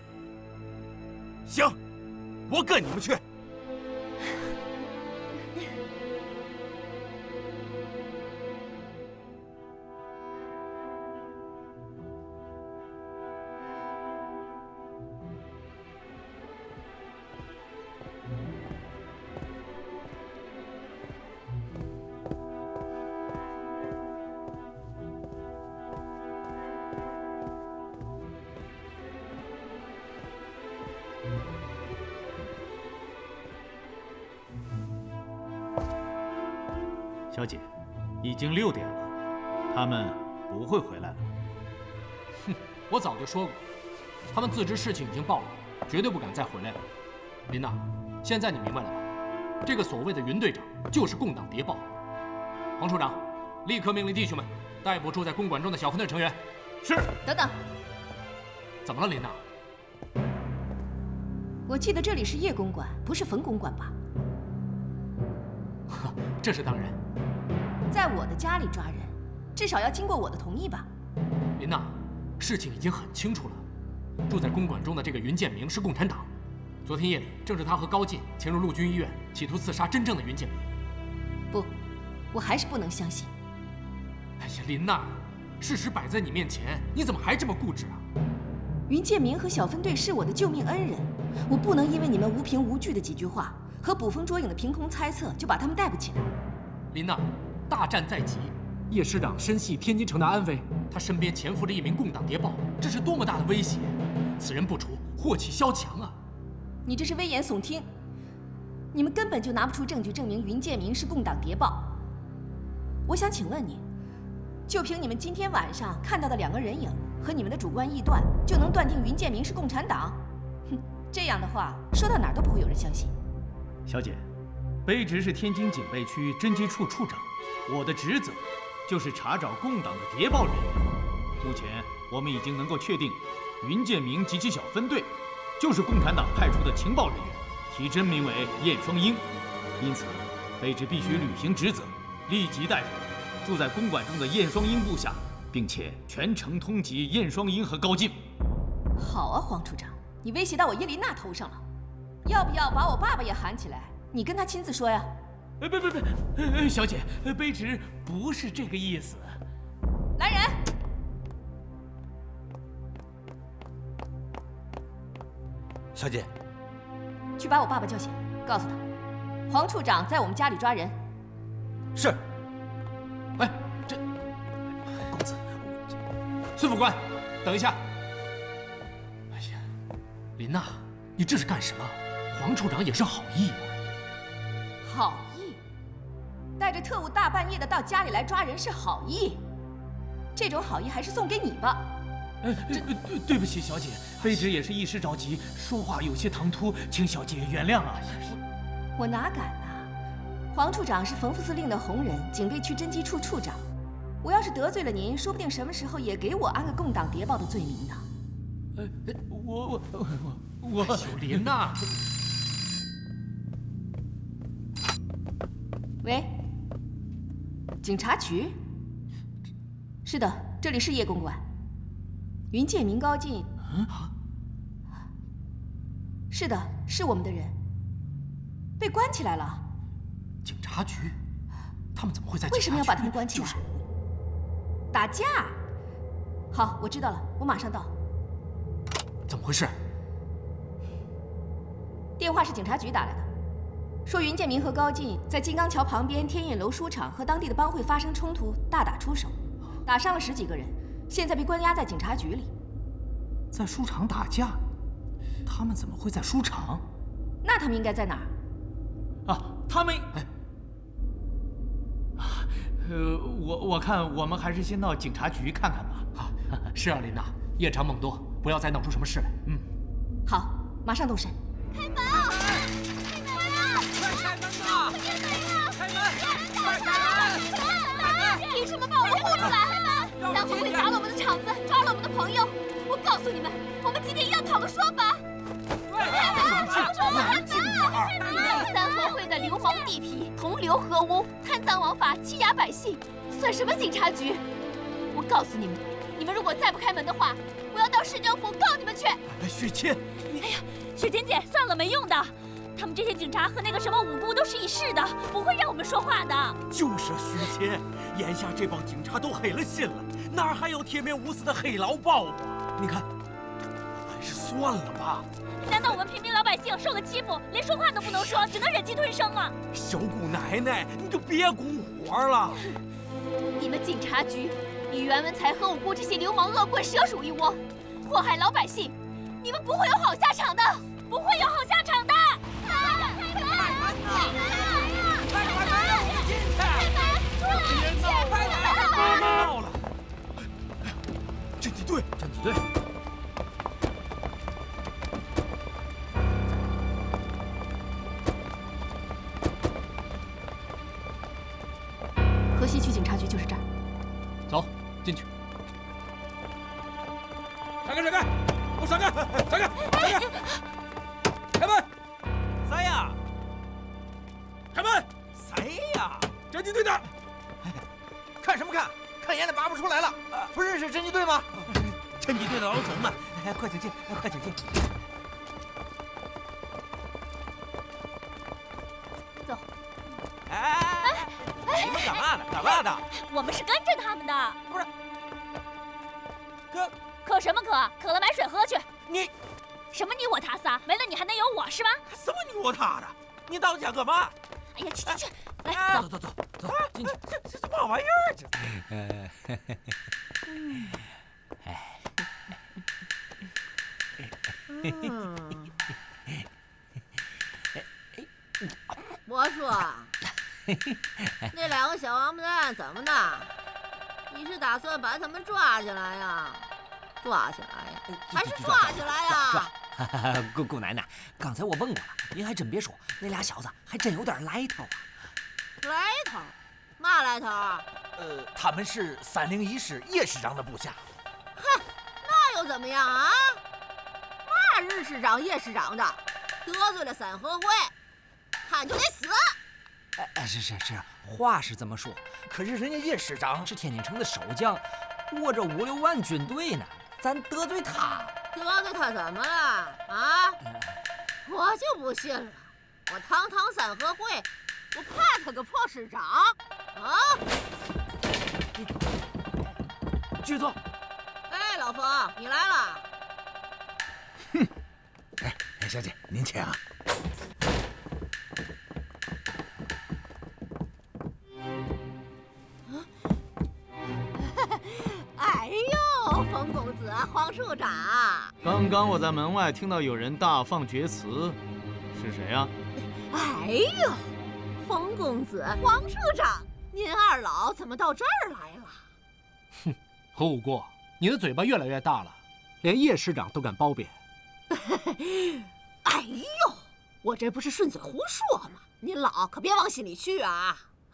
行，我跟你们去。 小姐，已经6点了，他们不会回来了。 哼，我早就说过，他们自知事情已经暴露，绝对不敢再回来了。林娜，现在你明白了吧？这个所谓的云队长就是共党谍报。黄处长，立刻命令弟兄们逮捕住在公馆中的小分队成员。 是。 等等， 怎么了，林娜？ 我记得这里是叶公馆，不是冯公馆吧？ 这是当然。 在我的家里抓人，至少要经过我的同意吧？ 林娜，事情已经很清楚了。住在公馆中的这个云建明是共产党。昨天夜里，正是他和高进潜入陆军医院，企图刺杀真正的云建明。 不，我还是不能相信。 哎呀，林娜，事实摆在你面前，你怎么还这么固执啊？ 云建明和小分队是我的救命恩人，我不能因为你们无凭无据的几句话和捕风捉影的凭空猜测，就把他们逮捕起来。 林娜，大战在即，叶师长深系天津城的安危，他身边潜伏着一名共党谍报，这是多么大的威胁！此人不除，祸起萧墙啊！ 你这是危言耸听，你们根本就拿不出证据证明云建明是共党谍报。我想请问你，就凭你们今天晚上看到的2个人影和你们的主观臆断，就能断定云建明是共产党？哼，这样的话说到哪儿都不会有人相信。 小姐，卑职是天津警备区侦缉处处长，我的职责就是查找共党的谍报人员。目前我们已经能够确定，云建明及其小分队就是共产党派出的情报人员，其真名为燕双鹰。因此，卑职必须履行职责，立即逮捕住在公馆中的燕双鹰部下，并且全程通缉燕双鹰和高进。 好啊，黄处长，你威胁到我叶琳娜头上了，要不要把我爸爸也喊起来？你跟他亲自说呀。 不，小姐，卑职不是这个意思。 来人！ 小姐， 去把我爸爸叫醒，告诉他，黄处长在我们家里抓人。 是。 哎，这公子，孙副官，等一下。哎呀，林娜，你这是干什么？黄处长也是好意啊。 好意？带着特务大半夜的到家里来抓人是好意？这种好意还是送给你吧。 对不起，小姐，卑职也是一时着急，说话有些唐突，请小姐原谅啊。 我哪敢呐！黄处长是冯副司令的红人，警备区侦缉处处长。我要是得罪了您，说不定什么时候也给我安个共党谍报的罪名呢。 我小林呐！ 喂，警察局？是的，这里是叶公馆。云建明、高进，是的，是我们的人，被关起来了。 警察局？他们怎么会在？ 为什么要把他们关起来？打架？好，我知道了，我马上到。 怎么回事？ 电话是警察局打来的，说云建明和高进在金刚桥旁边天印楼书场和当地的帮会发生冲突，大打出手，打伤了10几个人。现在被关押在警察局里。 在书场打架？他们怎么会在书场？ 那他们应该在哪儿？ 啊，他们……我看我们还是先到警察局看看吧。 啊，是啊，琳娜，夜长梦多，不要再弄出什么事来。嗯， 好，马上动身。 开门啊！开门啊！ 快开门啊！开门！快开门！ 凭什么把我们轰出来？三合会砸了我们的场子，抓了我们的朋友。我告诉你们，我们今天要讨个说法。开门！开门！三合会的流氓地痞，同流合污，贪赃枉法，欺压百姓，算什么警察局？我告诉你们，你们如果再不开门的话，我要到市政府告你们去。 雪琴， 哎呀，雪琴姐，算了，没用的。他们这些警察和那个什么五部都是一世的，不会让我们说话的。 就是雪琴，眼下这帮警察都黑了心了，哪还有铁面无私的黑老暴啊？你看，还是算了吧。 难道我们平民老百姓受了欺负，连说话都不能说，只能忍气吞声吗？ 小姑奶奶，你就别拱火了。 你们警察局与袁文才和五部这些流氓恶棍蛇鼠一窝，祸害老百姓，你们不会有好下场的，不会有好下场的。 别闹了！ 队， 侦缉队。 河西区警察局就是这儿。 走，进去。 闪开！闪开！给我闪开！闪开！闪开！开门！ 谁呀？ 开门！ 谁呀？ 侦缉队的。 看什么看？看眼里拔不出来了。不认识侦缉队吗？ 侦缉队的老总们，快请进，快请进。 走。 哎，你们干嘛呢？干嘛的？ 我们是跟着他们的。 不是。 渴什么渴？渴了买水喝去。 你什么你我他仨？没了你还能有我是吧？ 什么你我他的？你到底想干嘛？ 哎呀，去！来， 走，进去。 这什么玩意儿？这。 我说，那两个小王八蛋怎么的？你是打算把他们抓起来呀？抓起来呀？还是抓起来呀？ 姑奶奶，刚才我问过了，您还真别说，那俩小子还真有点来头啊。 来头？嘛来头？ 他们是301师叶师长的部下。 哼，那又怎么样啊？嘛日师长、叶师长的，得罪了三合会，他就得死。 是，话是这么说， 可是人家叶师长是天津城的守将，握着5、6万军队呢，咱得罪他， 得罪他怎么了啊？我就不信了，我堂堂三合会，我怕他个破师长啊！ 局座， 哎，老冯，你来了。 哼，哎，小姐，您请啊。 哎呦，冯公子、黄处长， 刚刚我在门外听到有人大放厥词，是谁呀？ 哎呦，冯公子、黄处长，您二老怎么到这儿来了？ 哼，何武过，你的嘴巴越来越大了，连叶师长都敢褒贬。 哎呦，我这不是顺嘴胡说吗？您老可别往心里去啊。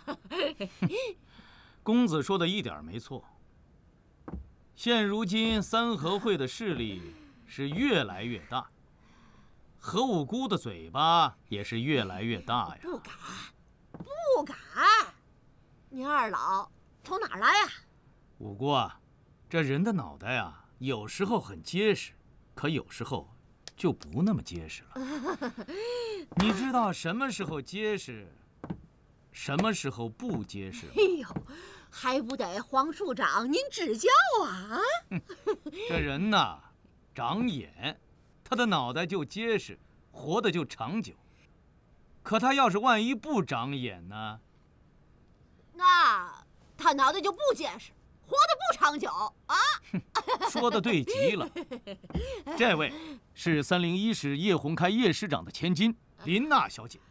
公子说的一点没错。现如今三合会的势力是越来越大，何五姑的嘴巴也是越来越大呀。 不敢，不敢！您二老从哪儿来呀？ 五姑啊，这人的脑袋啊，有时候很结实，可有时候就不那么结实了。你知道什么时候结实，什么时候不结实吗？ 哎呦，还不得黄处长您指教啊！ 这人呐，长眼，他的脑袋就结实，活得就长久。可他要是万一不长眼呢？ 那他脑袋就不结实，活得不长久啊！ 说得对极了。这位是301师叶洪开叶师长的千金林娜小姐。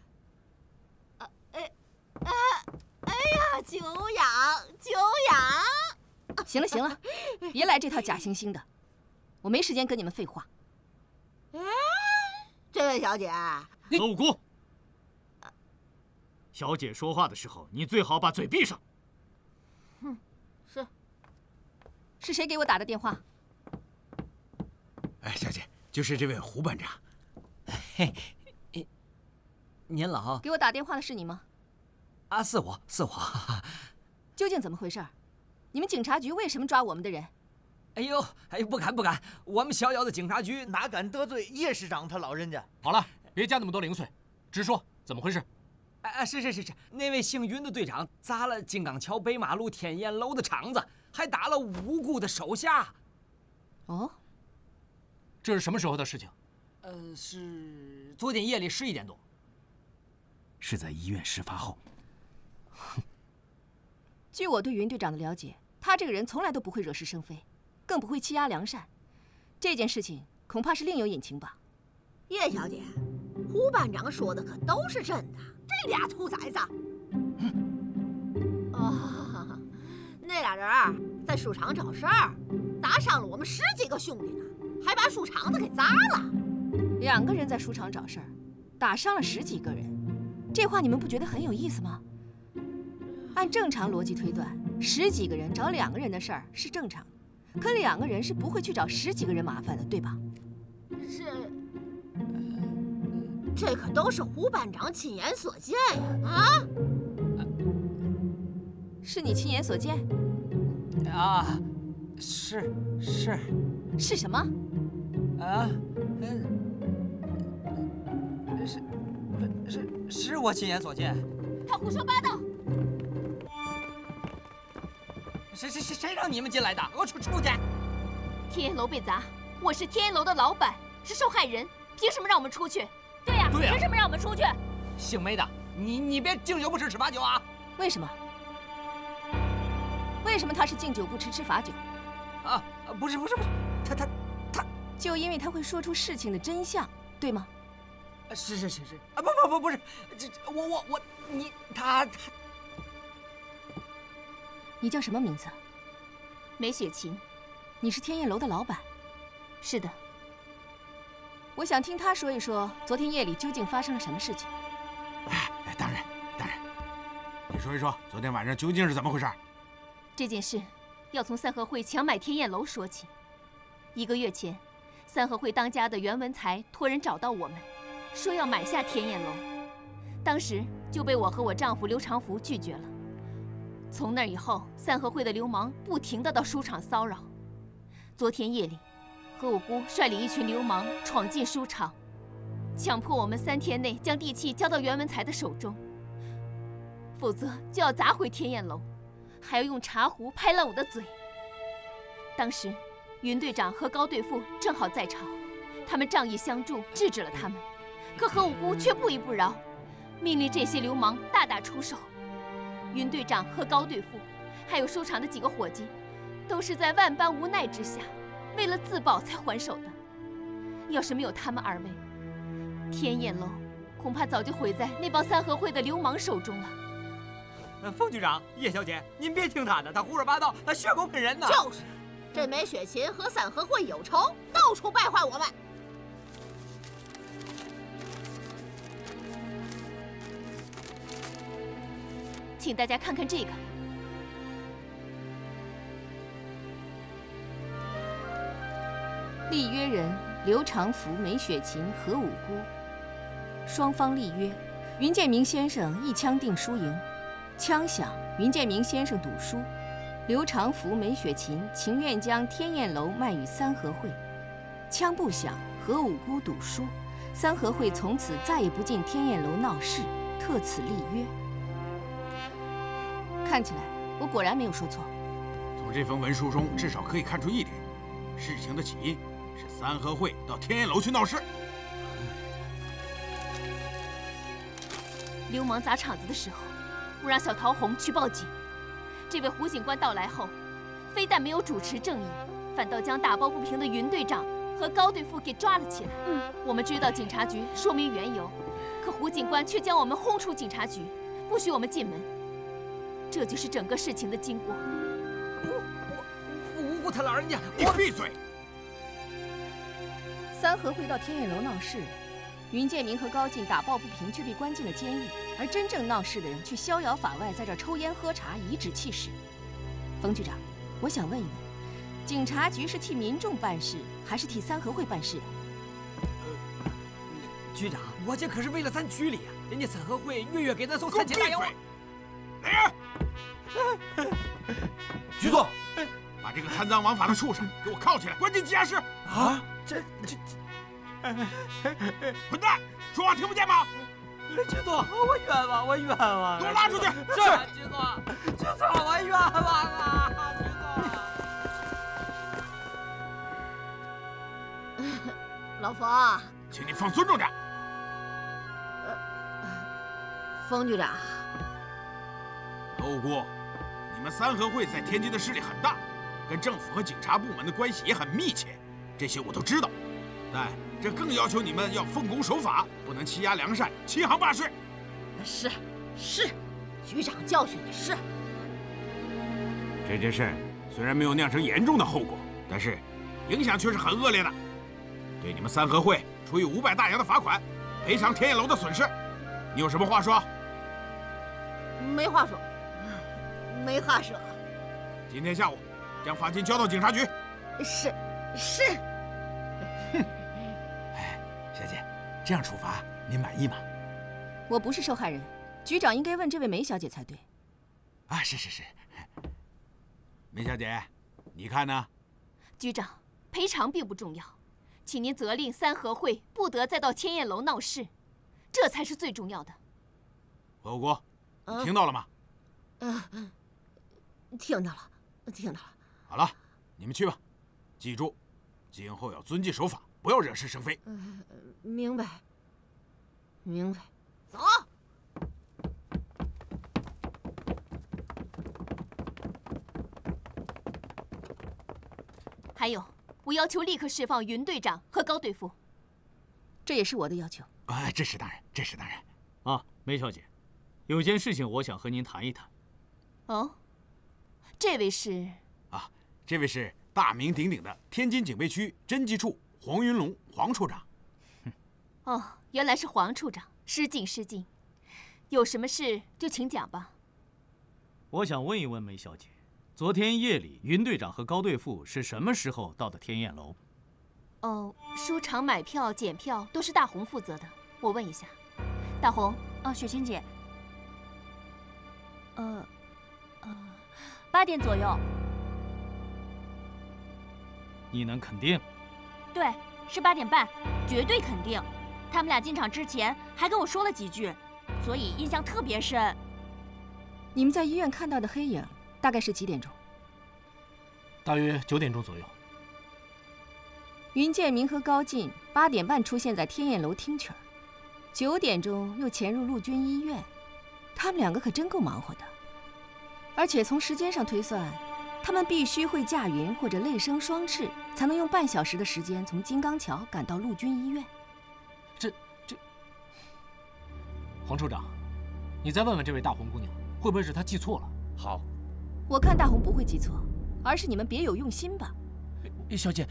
哎呀，久仰久仰！ 行了行了，别来这套假惺惺的，我没时间跟你们废话。 哎，这位小姐， 何五姑，小姐说话的时候，你最好把嘴闭上。 是谁给我打的电话？ 哎，小姐，就是这位胡班长。 嘿，您老给我打电话的是你吗？ 啊，是我。 究竟怎么回事？你们警察局为什么抓我们的人？ 哎呦，不敢，我们小小的警察局哪敢得罪叶师长他老人家？ 好了，别加那么多零碎，直说怎么回事。 是，那位姓云的队长砸了金刚桥北马路天燕楼的场子，还打了无辜的手下。 哦， 这是什么时候的事情？ 是昨天夜里11点多。 是在医院事发后。 据我对云队长的了解，他这个人从来都不会惹是生非，更不会欺压良善。这件事情恐怕是另有隐情吧？ 叶小姐，胡班长说的可都是真的。这俩兔崽子，那俩人在书场找事儿，打伤了我们们10几个兄弟呢，还把书场子给砸了。 2个人在书场找事儿，打伤了10几个人，这话你们不觉得很有意思吗？按正常逻辑推断，10几个人找2个人的事儿是正常，可2个人是不会去找10几个人麻烦的，对吧？ 这可都是胡班长亲眼所见呀！啊？ 是你亲眼所见？ 啊，是什么？ 啊，是我亲眼所见。 他胡说八道！ 谁让你们进来的？给我出去！ 天焰楼被砸，我是天焰楼的老板，是受害人，凭什么让我们出去？ 对呀，凭什么让我们出去？ 姓梅的，你别敬酒不吃吃罚酒啊！ 为什么？为什么他是敬酒不吃吃罚酒？ 啊，不是，他， 就因为他会说出事情的真相，对吗？ 是啊，不是，他。 你叫什么名字？梅雪琴，你是天焰楼的老板。是的。我想听他说一说昨天夜里究竟发生了什么事情。 当然，你说一说昨天晚上究竟是怎么回事？ 这件事要从三合会强买天焰楼说起。1个月前，三合会当家的袁文才托人找到我们，说要买下天焰楼，当时就被我和我丈夫刘长福拒绝了。从那以后，三合会的流氓不停地到书场骚扰。昨天夜里，何五姑率领一群流氓闯进书场，强迫我们3天内将地契交到袁文才的手中，否则就要砸毁天焰楼，还要用茶壶拍烂我的嘴。当时，云队长和高队副正好在场，他们仗义相助，制止了他们。可何五姑却不依不饶，命令这些流氓大打出手。云队长和高队副，还有书场的几个伙计，都是在万般无奈之下，为了自保才还手的。要是没有他们2位，天焰楼恐怕早就毁在那帮三合会的流氓手中了。 冯局长、叶小姐，您别听他的，他胡说八道，他血口喷人呢。 就是，这梅雪琴和三合会有仇，到处败坏我们。 请大家看看这个。立约人刘长福、梅雪琴、何五姑，双方立约，云建明先生一枪定输赢。枪响，云建明先生赌输，刘长福、梅雪琴情愿将天焰楼卖与三合会。枪不响，何五姑赌输，三合会从此再也不进天焰楼闹事，特此立约。看起来我果然没有说错。 从这封文书中，至少可以看出一点：事情的起因是三合会到天焰楼去闹事。 流氓砸场子的时候，我让小桃红去报警。这位胡警官到来后，非但没有主持正义，反倒将打抱不平的云队长和高队副给抓了起来。我们追到警察局说明缘由，可胡警官却将我们轰出警察局，不许我们进门。这就是整个事情的经过。 无辜他老人家， 你闭嘴！ 三合会到天焰楼闹事，云建明和高进打抱不平，却被关进了监狱，而真正闹事的人却逍遥法外，在这抽烟喝茶，颐指气使。冯局长，我想问一问，警察局是替民众办事，还是替三合会办事的？ 局长，我这可是为了咱局里啊，人家三合会月给咱送3000大洋啊！ 来人！局座，把这个贪赃枉法的畜生给我铐起来，关进羁押室！ 啊， 混蛋，说话听不见吗？ 局座，我冤枉，我冤枉！ 给我拉出去！ 是，局座，局座，我冤枉啊！ 局座，老冯， 请你放尊重点。 冯局长， 何五姑，你们三合会在天津的势力很大，跟政府和警察部门的关系也很密切，这些我都知道。但这更要求你们要奉公守法，不能欺压良善、欺行霸市。 是，局长教训的是。 这件事虽然没有酿成严重的后果，但是影响却是很恶劣的。对你们三合会处以500大洋的罚款，赔偿天焰楼的损失。你有什么话说？ 没话说，没话说。 今天下午将罚金交到警察局。 是。 哎，小姐，这样处罚您满意吗？ 我不是受害人，局长应该问这位梅小姐才对。 啊，是。梅小姐，你看呢？ 局长，赔偿并不重要，请您责令三合会不得再到天焰楼闹事，这才是最重要的。 何国，你听到了吗？ 听到了。 好了，你们去吧，记住，今后要遵纪守法，不要惹是生非。 明白。走。 还有，我要求立刻释放云队长和高队副。 这也是我的要求。 这是当然。 啊，梅小姐，有件事情我想和您谈一谈。 哦，这位是？ 这位是大名鼎鼎的天津警备区侦缉处黄云龙黄处长。 哦，原来是黄处长，失敬。有什么事就请讲吧。 我想问一问梅小姐，昨天夜里云队长和高队副是什么时候到的天焰楼？ 书场买票检票都是大红负责的。我问一下，大红。 雪琴姐。8点左右。 你能肯定？ 对，是8点半，绝对肯定。他们俩进场之前还跟我说了几句，所以印象特别深。 你们在医院看到的黑影大概是几点钟？ 大约9点钟左右。 云建明和高进8点半出现在天焰楼听曲儿，9点钟又潜入陆军医院，他们两个可真够忙活的。而且从时间上推算，他们必须会驾云或者类生双翅，才能用半小时的时间从金刚桥赶到陆军医院。 这，黄处长，你再问问这位大红姑娘，会不会是她记错了？ 好， 我看大红不会记错，而是你们别有用心吧。 小姐，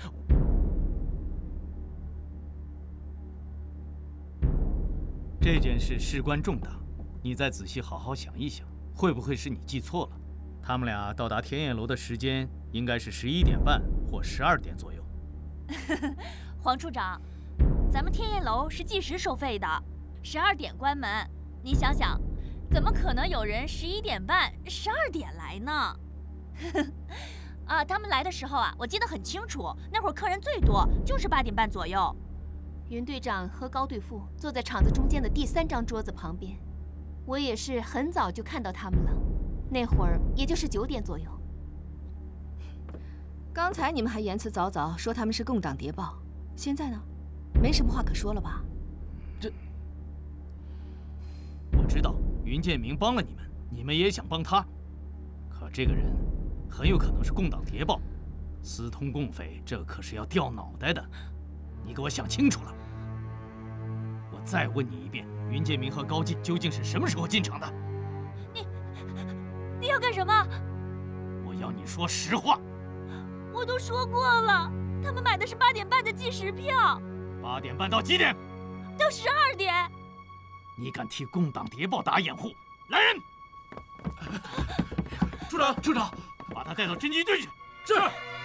这件事事关重大，你再仔细好好想一想，会不会是你记错了？他们俩到达天焰楼的时间应该是11点半或12点左右。 黄处长，咱们天焰楼是计时收费的，12点关门。你想想，怎么可能有人11点半、12点来呢？他们来的时候我记得很清楚，那会儿客人最多，就是8点半左右。 云队长和高队副坐在场子中间的第3张桌子旁边，我也是很早就看到他们了。那会儿也就是9点左右。 刚才你们还言辞凿凿说他们是共党谍报，现在呢，没什么话可说了吧？ 我知道云建明帮了你们，你们也想帮他，可这个人很有可能是共党谍报，私通共匪，这可是要掉脑袋的。你给我想清楚了。我再问你一遍，云建明和高进究竟是什么时候进场的？ 你要干什么？ 我要你说实话。 我都说过了，他们买的是8点半的计时票。 8点半到几点？ 到12点。 你敢替共党谍报打掩护？来人！ 处长， 把他带到侦缉队去。 是。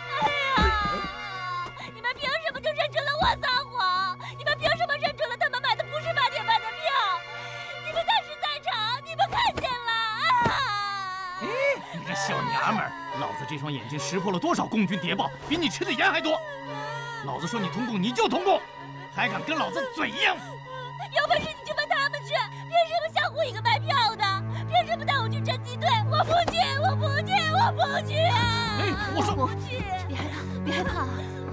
你们凭什么就认准了我撒谎？你们凭什么认准了他们买的不是8点半的票？你们当时在场，你们看见了。 你这小娘们儿，老子这双眼睛识破了多少共军谍报，比你吃的盐还多。老子说你通共，你就通共，还敢跟老子嘴硬？ 有本事你就问他们去，凭什么相互一个卖票的？凭什么带我去侦缉队？我不去！ 我说不去！ 别害怕。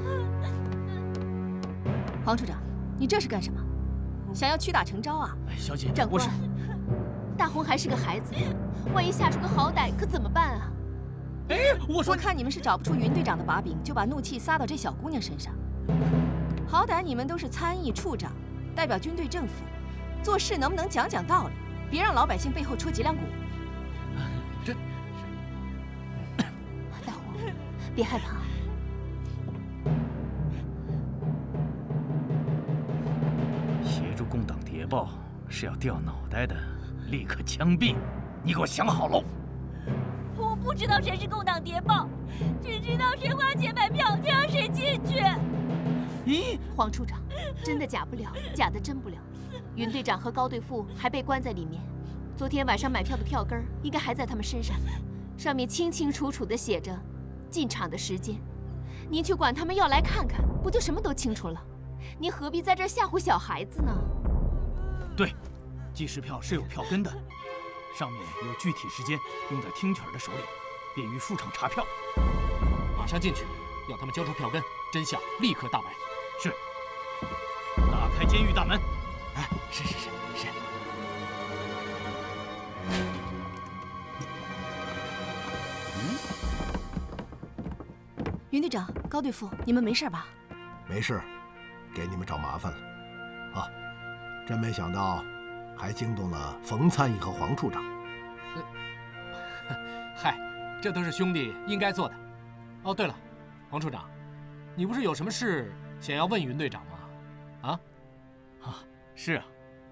黄处长，你这是干什么？想要屈打成招啊？ 小姐， 长官，大红还是个孩子，万一下出个好歹，可怎么办啊？ 我看你们是找不出云队长的把柄，就把怒气撒到这小姑娘身上。好歹你们都是参议处长，代表军队政府，做事能不能讲讲道理？别让老百姓背后戳脊梁骨。 大红，别害怕。 谍报是要掉脑袋的，立刻枪毙！你给我想好喽！ 我不知道谁是共党谍报，只知道谁花钱买票就让谁进去。 咦，黄处长，真的假不了，假的真不了。云队长和高队副还被关在里面，昨天晚上买票的票根应该还在他们身上，上面清清楚楚地写着进场的时间。您去管他们要来看看，不就什么都清楚了？您何必在这儿吓唬小孩子呢？ 对，计时票是有票根的，上面有具体时间，用在听曲儿的手里，便于书场查票。 马上进去，要他们交出票根，真相立刻大白。 是。打开监狱大门。 哎，是。 云队长、高队副，你们没事吧？ 没事，给你们找麻烦了。啊，真没想到，还惊动了冯参议和黄处长。 嗨，这都是兄弟应该做的。哦，对了，黄处长，你不是有什么事想要问云队长吗？ 是啊。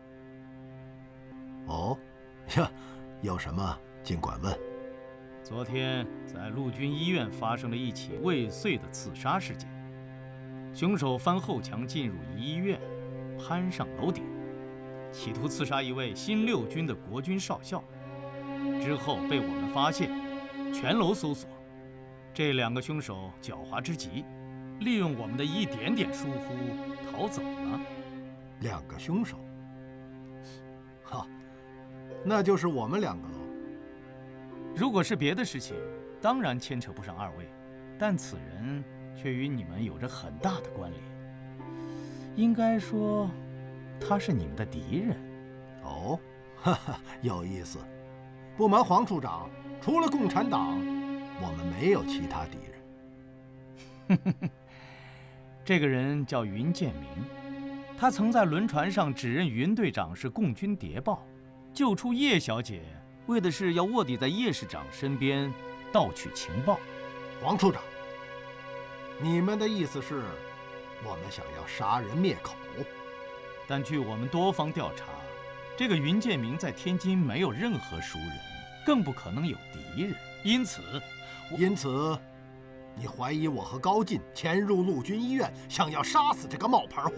哦，呀，有什么尽管问。 昨天在陆军医院发生了一起未遂的刺杀事件，凶手翻后墙进入医院，攀上楼顶，企图刺杀一位新六军的国军少校，之后被我们发现，全楼搜索。这两个凶手狡猾之极，利用我们的一点点疏忽逃走了。 两个凶手？哈，那就是我们两个喽。 如果是别的事情，当然牵扯不上二位，但此人却与你们有着很大的关联。应该说，他是你们的敌人。 哦，哈哈，有意思。不瞒黄处长，除了共产党，我们没有其他敌人。 这个人叫云建明，他曾在轮船上指认云队长是共军谍报，救出叶小姐，为的是要卧底在叶市长身边盗取情报。 黄处长，你们的意思是，我们想要杀人灭口？ 但据我们多方调查，这个云建明在天津没有任何熟人，更不可能有敌人。因此， 你怀疑我和高进潜入陆军医院，想要杀死这个冒牌货？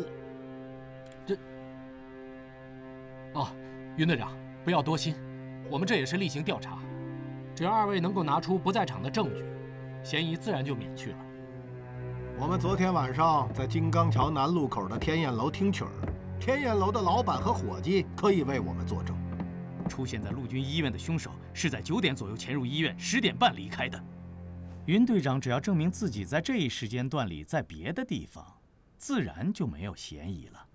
云队长，不要多心，我们这也是例行调查，只要二位能够拿出不在场的证据，嫌疑自然就免去了。 我们昨天晚上在金刚桥南路口的天燕楼听曲儿，天燕楼的老板和伙计可以为我们作证。 出现在陆军医院的凶手是在9点左右潜入医院，10点半离开的。云队长只要证明自己在这一时间段里在别的地方，自然就没有嫌疑了。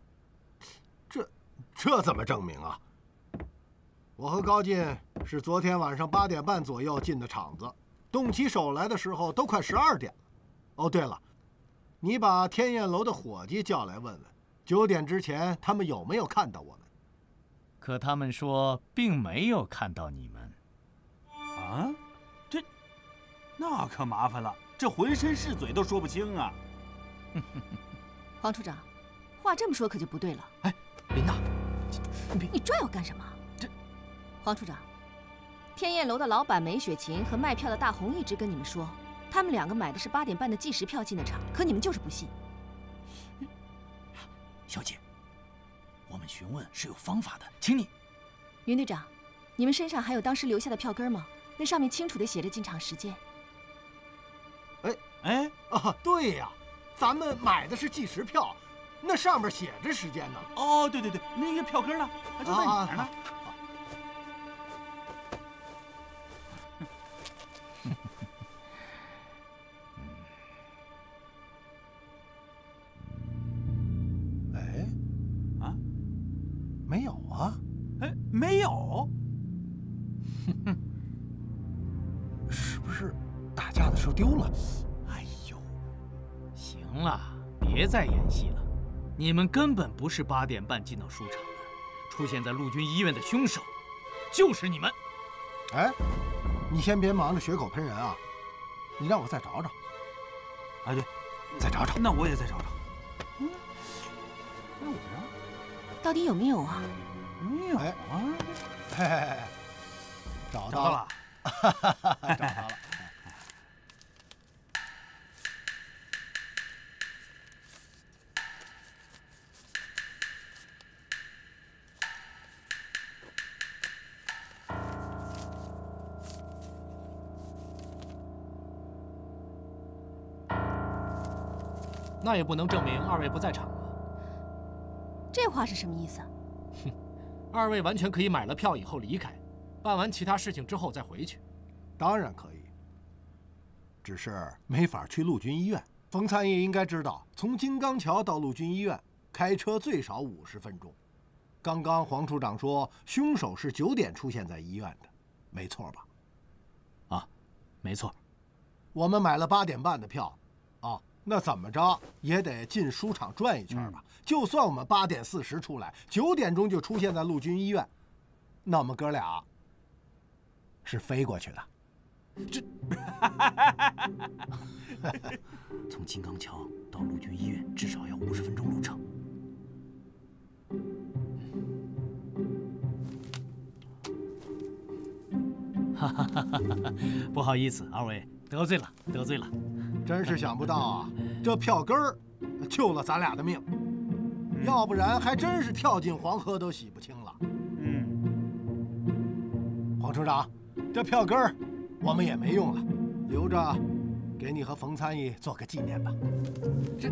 这怎么证明啊？我和高进是昨天晚上8点半左右进的场子，动起手来的时候都快12点了。哦，对了，你把天燕楼的伙计叫来问问，9点之前他们有没有看到我们？ 可他们说并没有看到你们。 啊？那可麻烦了，这浑身是嘴都说不清啊！ 黄处长，话这么说可就不对了。 哎，林娜， 你拽我干什么？黄处长，天燕楼的老板梅雪琴和卖票的大红一直跟你们说，他们两个买的是8点半的计时票进的场，可你们就是不信。 小姐，我们询问是有方法的，请你。 云队长，你们身上还有当时留下的票根吗？那上面清楚地写着进场时间。 对呀，咱们买的是计时票，那上面写着时间呢。 哦，对，那个票根呢？就在你那儿呢。 没有啊？ 没有？ 是不是打架的时候丢了？ 哎呦，行了，别再演戏了。你们根本不是8点半进到书场的，出现在陆军医院的凶手就是你们。 哎，你先别忙着血口喷人啊，你让我再找找。 哎，对， 再找找。 那我也再找找。 在我这儿。 到底有没有啊？ 没有啊。 嘿嘿嘿，找到了，找到了。 那也不能证明二位不在场啊。 这话是什么意思？ 哼，二位完全可以买了票以后离开，办完其他事情之后再回去。 当然可以，只是没法去陆军医院。冯参议应该知道，从金刚桥到陆军医院开车最少50分钟。刚刚黄处长说，凶手是9点出现在医院的，没错吧？ 啊，没错。 我们买了8点半的票，啊。那怎么着也得进书场转一圈吧。就算我们8点40出来，9点钟就出现在陆军医院，那我们哥俩是飞过去的。 这从金刚桥到陆军医院至少要50分钟路程。不好意思，二位得罪了，得罪了。 真是想不到啊，这票根儿救了咱俩的命，要不然还真是跳进黄河都洗不清了。黄处长，这票根儿我们也没用了，留着给你和冯参议做个纪念吧。 这，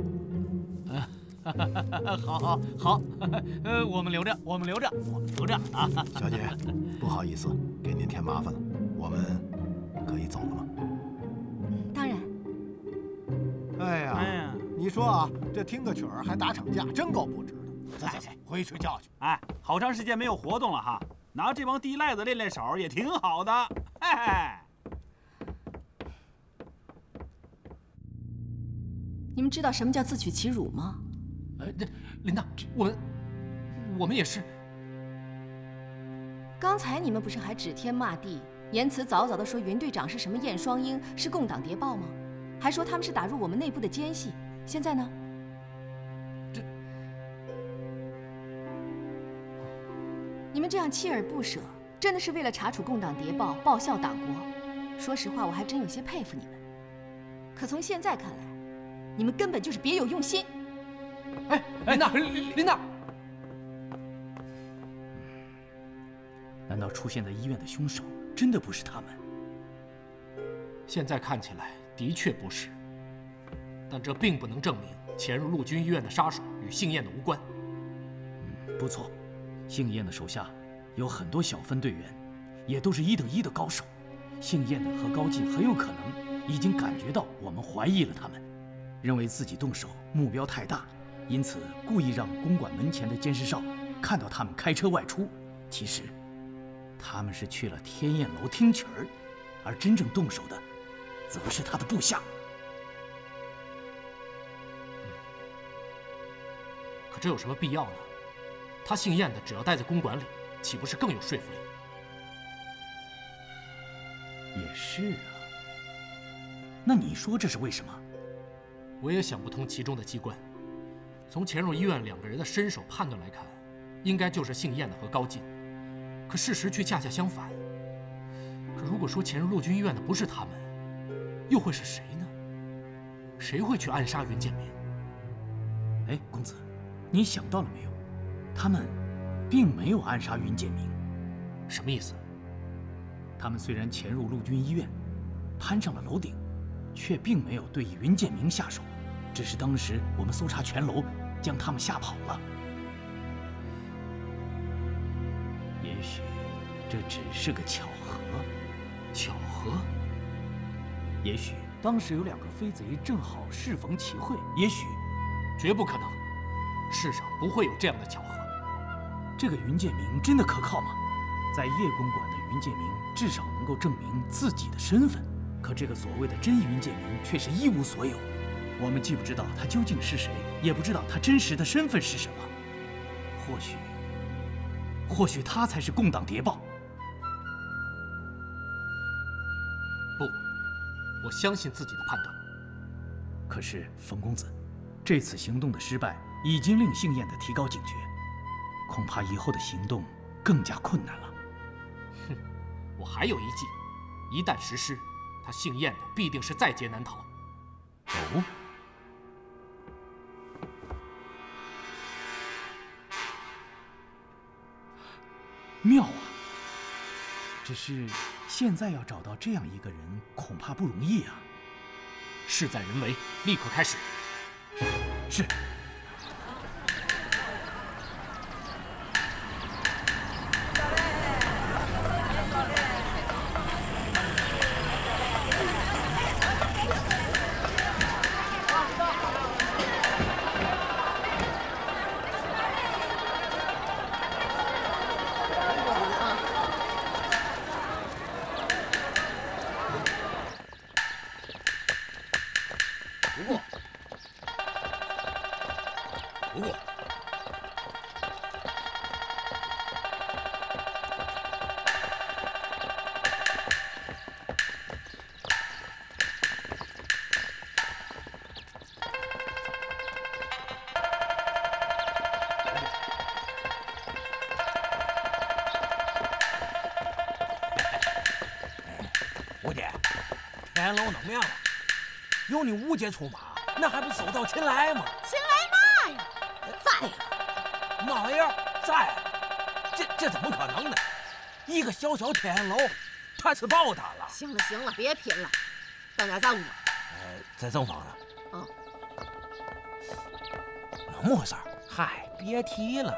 好，我们留着，我们留着啊！ 小姐，不好意思，给您添麻烦了，我们可以走了吗？ 当然。 哎呀，你说啊，这听个曲儿还打场架，真够不值的。走，回睡觉去。 哎，好长时间没有活动了哈，拿这帮地赖子练练手也挺好的。嘿嘿。 你们知道什么叫自取其辱吗？ 这琳娜，我们也是。 刚才你们不是还指天骂地，言辞凿凿地说云队长是什么燕双鹰，是共党谍报吗？还说他们是打入我们内部的奸细。现在呢？你们这样锲而不舍，真的是为了查处共党谍报，报效党国。说实话，我还真有些佩服你们。可从现在看来，你们根本就是别有用心。 哎，琳娜， 难道出现在医院的凶手真的不是他们？ 现在看起来的确不是，但这并不能证明潜入陆军医院的杀手与姓燕的无关。 不错，姓燕的手下有很多小分队员，也都是1等1的高手。姓燕的和高进很有可能已经感觉到我们怀疑了他们，认为自己动手目标太大，因此故意让公馆门前的监视哨看到他们开车外出。其实他们是去了天燕楼听曲儿，而真正动手的则是他的部下。 可这有什么必要呢？他姓燕的只要待在公馆里，岂不是更有说服力？ 也是啊。那你说这是为什么？ 我也想不通其中的机关。从潜入医院2个人的身手判断来看，应该就是姓燕的和高进，可事实却恰恰相反。可如果说潜入陆军医院的不是他们，又会是谁呢？谁会去暗杀云建明？ 哎，公子，你想到了没有？他们并没有暗杀云建明。 什么意思？ 他们虽然潜入陆军医院，攀上了楼顶，却并没有对云建明下手，只是当时我们搜查全楼，将他们吓跑了。也许这只是个巧合。 巧合？ 也许当时有2个飞贼正好适逢其会，也许…… 绝不可能，世上不会有这样的巧合。 这个云建明真的可靠吗？在叶公馆的云建明至少能够证明自己的身份，可这个所谓的真云建明却是一无所有。我们既不知道他究竟是谁，也不知道他真实的身份是什么。或许他才是共党谍报。 不，我相信自己的判断。 可是冯公子，这次行动的失败已经令姓燕的提高警觉， 恐怕以后的行动更加困难了。 哼，我还有一计，一旦实施，他姓燕的必定是在劫难逃。 哦。 妙啊！只是现在要找到这样一个人，恐怕不容易啊。 事在人为，立刻开始。 是。 天楼弄亮了，有你吴姐出马，那还不手到擒来吗？ 擒来嘛呀？在了。 嘛玩意儿？在了？这怎么可能呢？一个小小天眼楼，他吃爆他了。 行了行了，别拼了，当家在屋吗？ 在正房呢。 嗯。 怎么回事？嗨，别提了。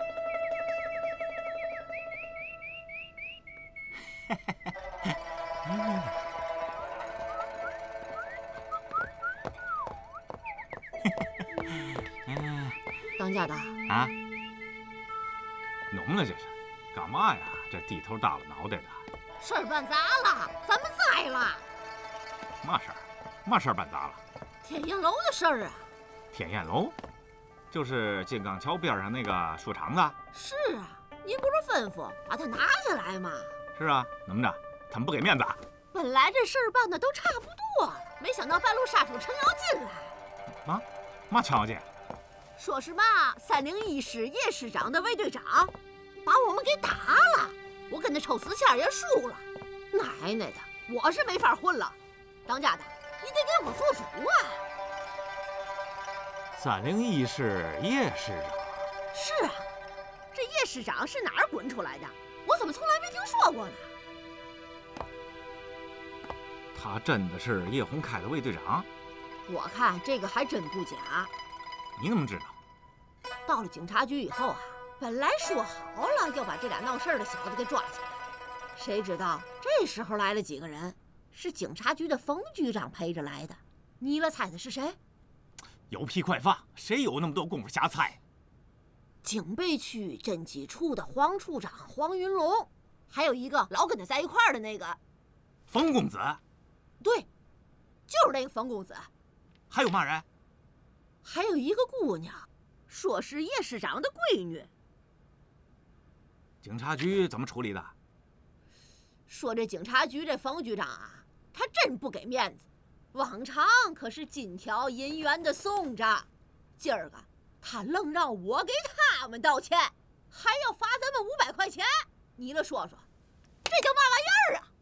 当家的啊，弄了这是干嘛呀？这低头耷拉脑袋的。 事儿办砸了，咱们栽了。 嘛事儿？嘛事儿办砸了？ 天燕楼的事儿啊。 天燕楼，就是金刚桥边上那个书场子。 是啊，您不是吩咐把它拿下来吗？ 是啊，怎么着？他们不给面子？ 本来这事儿办的都差不多了，没想到半路杀出程咬金来。 嘛程咬金？ 说是嘛，301师叶师长的卫队长，把我们给打了。我跟他抽死签也输了。奶奶的，我是没法混了。当家的，你得给我做主啊 ！301师叶师长。 是啊，这叶师长是哪儿滚出来的？我怎么从来没听说过呢？ 他真的是叶洪开的卫队长？ 我看这个还真不假。 你怎么知道？ 到了警察局以后啊，本来说好了要把这俩闹事的小子给抓起来，谁知道这时候来了几个人，是警察局的冯局长陪着来的。你了猜的是谁？ 有屁快放！谁有那么多功夫瞎猜？ 警备区侦缉处的黄处长黄云龙，还有一个老跟他在一块儿的那个冯公子。 对，就是那个冯公子。 还有嘛人？ 还有一个姑娘，说是叶师长的闺女。 警察局怎么处理的？ 说这警察局这冯局长啊，他真不给面子，往常可是金条银元的送着，今儿个他愣让我给他们道歉，还要罚咱们500块钱。你了说说，这叫嘛玩意儿啊？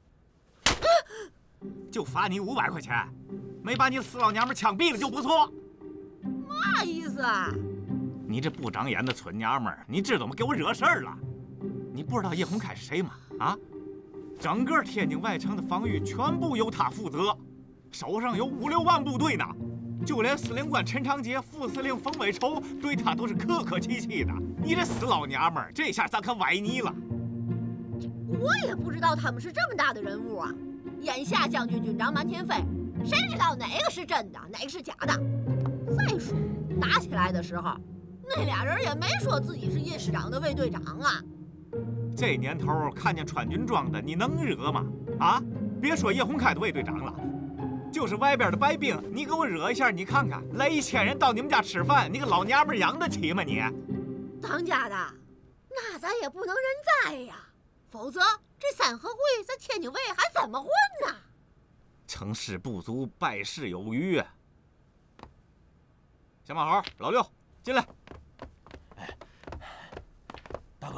就罚你500块钱，没把你死老娘们枪毙了就不错。 嘛意思啊？ 你这不长眼的村娘们儿，你知道吗？给我惹事儿了！你不知道叶洪开是谁吗？啊，整个天津外城的防御全部由他负责，手上有5、6万部队呢。就连司令官陈长捷、副司令冯伟筹对他都是客客气气的。你这死老娘们儿，这下咱可崴泥了。 我也不知道他们是这么大的人物啊！眼下将军、军长满天飞，谁知道哪个是真的，哪个是假的？再说打起来的时候，那俩人也没说自己是叶师长的卫队长啊。 这年头看见穿军装的，你能惹吗？啊，别说叶洪开的卫队长了，就是外边的白兵，你给我惹一下，你看看，来1000人到你们家吃饭，你个老娘们养得起吗你？ 当家的，那咱也不能认栽呀，否则这3合会咱天津卫还怎么混呢？ 成事不足，败事有余啊！小马猴，老六，进来。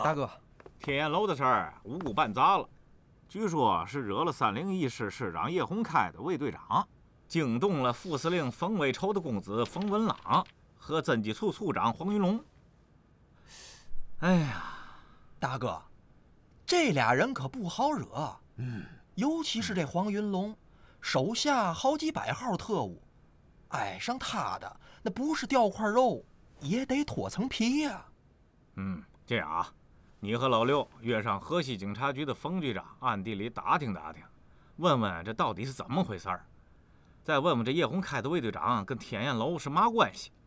大哥， 天燕楼的事儿，无辜办砸了，据说是惹了301师师长叶洪开的卫队长，惊动了副司令冯伟筹的公子冯文朗和侦缉处处长黄云龙。哎呀， 大哥，这俩人可不好惹。尤其是这黄云龙，手下好几百号特务，挨上他的那不是掉块肉，也得脱层皮呀。 这样啊，你和老六约上河西警察局的冯局长，暗地里打听打听，问问这到底是怎么回事儿，再问问这叶洪开的卫队长跟天燕楼是嘛关系。